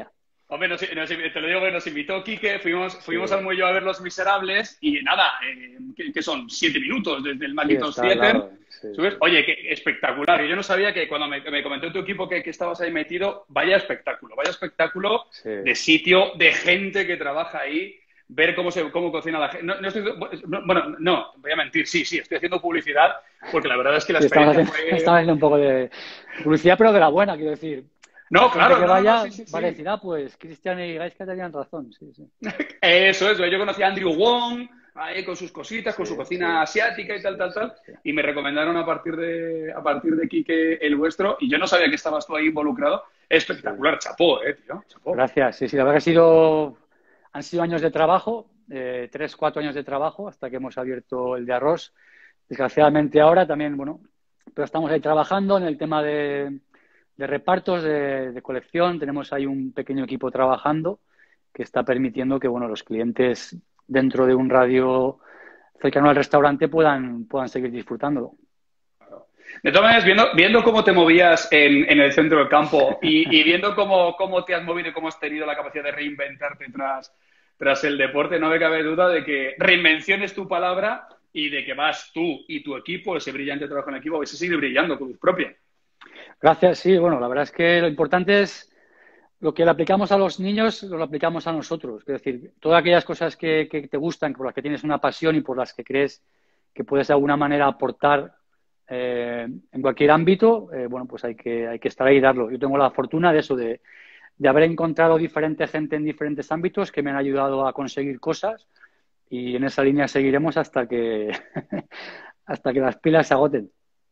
Hombre, nos, nos, te lo digo que nos invitó Quique, fuimos, fuimos sí. al muelle a ver Los Miserables y nada, eh, que, que son siete minutos desde el Magnetos sí, Theater. Sí, sí. Oye, que espectacular. Y yo no sabía que cuando me, me comentó tu equipo que, que estabas ahí metido, vaya espectáculo, vaya espectáculo sí. de sitio, de gente que trabaja ahí, ver cómo se cómo cocina la gente. No, no estoy, no, bueno, no, voy a mentir, sí, sí, estoy haciendo publicidad porque la verdad es que la sí, experiencia estaba, fue... Estaba haciendo un poco de publicidad, pero de la buena, quiero decir. No, claro, que no, vaya, no, sí, sí, vale sí. decir, ah, pues Cristian y Gaisca tenían razón, sí, sí. Eso, eso. Yo conocí a Andrew Wong, ahí con sus cositas, con sí, su cocina sí, asiática y tal, tal, tal, sí, sí. Y me recomendaron a partir de a partir de Quique el vuestro, y yo no sabía que estabas tú ahí involucrado. Espectacular, sí. Chapó, eh, tío. Chapó. Gracias, sí, sí, la verdad que ha sido, han sido años de trabajo, eh, tres, cuatro años de trabajo, hasta que hemos abierto el de arroz. Desgraciadamente ahora también, bueno, pero estamos ahí trabajando en el tema de... de repartos, de, de colección. Tenemos ahí un pequeño equipo trabajando que está permitiendo que bueno, los clientes dentro de un radio cercano al restaurante puedan, puedan seguir disfrutándolo. De todas maneras, viendo, viendo cómo te movías en, en el centro del campo y, y viendo cómo, cómo te has movido y cómo has tenido la capacidad de reinventarte tras, tras el deporte, no me cabe duda de que reinvención es tu palabra y de que vas tú y tu equipo, ese brillante trabajo en equipo, vais a seguir brillando con luz propia. Gracias, sí, bueno, la verdad es que lo importante es lo que le aplicamos a los niños, lo aplicamos a nosotros. Es decir, todas aquellas cosas que, que te gustan, por las que tienes una pasión y por las que crees que puedes de alguna manera aportar eh, en cualquier ámbito, eh, bueno, pues hay que, hay que estar ahí y darlo. Yo tengo la fortuna de eso, de, de haber encontrado diferente gente en diferentes ámbitos que me han ayudado a conseguir cosas y en esa línea seguiremos hasta que, hasta que las pilas se agoten.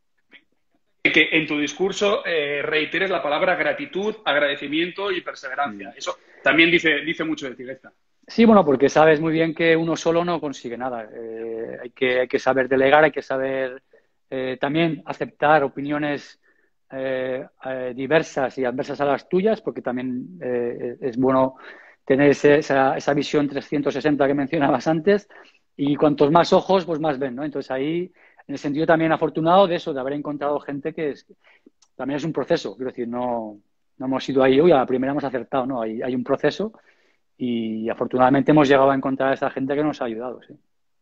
Que en tu discurso eh, reiteres la palabra gratitud, agradecimiento y perseverancia. Mm. Eso también dice, dice mucho de ti, Gaisca. Sí, bueno, porque sabes muy bien que uno solo no consigue nada. Eh, hay, que, hay que saber delegar, hay que saber eh, también aceptar opiniones eh, eh, diversas y adversas a las tuyas, porque también eh, es bueno tener ese, esa, esa visión trescientos sesenta que mencionabas antes, y cuantos más ojos, pues más ven, ¿no? Entonces ahí... En el sentido también afortunado de eso, de haber encontrado gente que es, también es un proceso. Quiero decir, no, no hemos ido ahí, uy, a la primera hemos acertado, ¿no? Hay, hay un proceso y afortunadamente hemos llegado a encontrar a esa gente que nos ha ayudado, sí.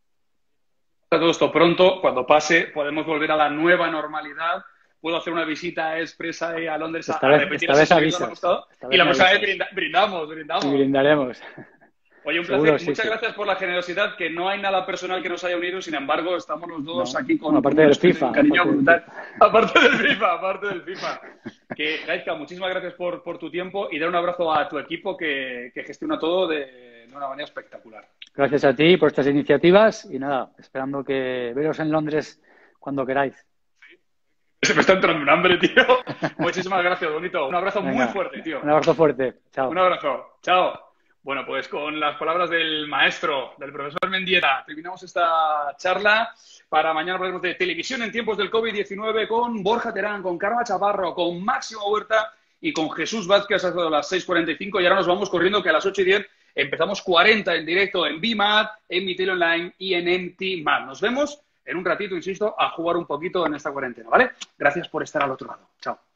Todo esto pronto, cuando pase, podemos volver a la nueva normalidad. Puedo hacer una visita expresa a Londres esta a, vez, a repetir esta vez avisas, esta y la próxima vez brinda, brindamos, brindamos. Y brindaremos. Oye, un Seguro, placer. sí, Muchas sí. gracias por la generosidad, que no hay nada personal que nos haya unido, sin embargo, estamos los dos no. aquí con bueno, aparte del FIFA, un cariño aparte brutal. Del... Aparte del FIFA, aparte del FIFA. Que, Gaisca, muchísimas gracias por, por tu tiempo y dar un abrazo a tu equipo que, que gestiona todo de, de una manera espectacular. Gracias a ti por estas iniciativas y nada, esperando que veros en Londres cuando queráis. Se me está entrando un hambre, tío. Muchísimas gracias, bonito. Un abrazo Venga, muy fuerte, tío. Un abrazo fuerte. Chao. Un abrazo. Chao. Bueno, pues con las palabras del maestro, del profesor Mendieta, terminamos esta charla. Para mañana hablaremos de televisión en tiempos del COVID diecinueve con Borja Terán, con Karma Chaparro, con Máximo Huerta y con Jesús Vázquez hasta las seis cuarenta y cinco. Y ahora nos vamos corriendo que a las ocho y diez empezamos cuarenta en directo en B M A D, en Mi Tele Online y en M T M A D. Nos vemos en un ratito, insisto, a jugar un poquito en esta cuarentena, ¿vale? Gracias por estar al otro lado. Chao.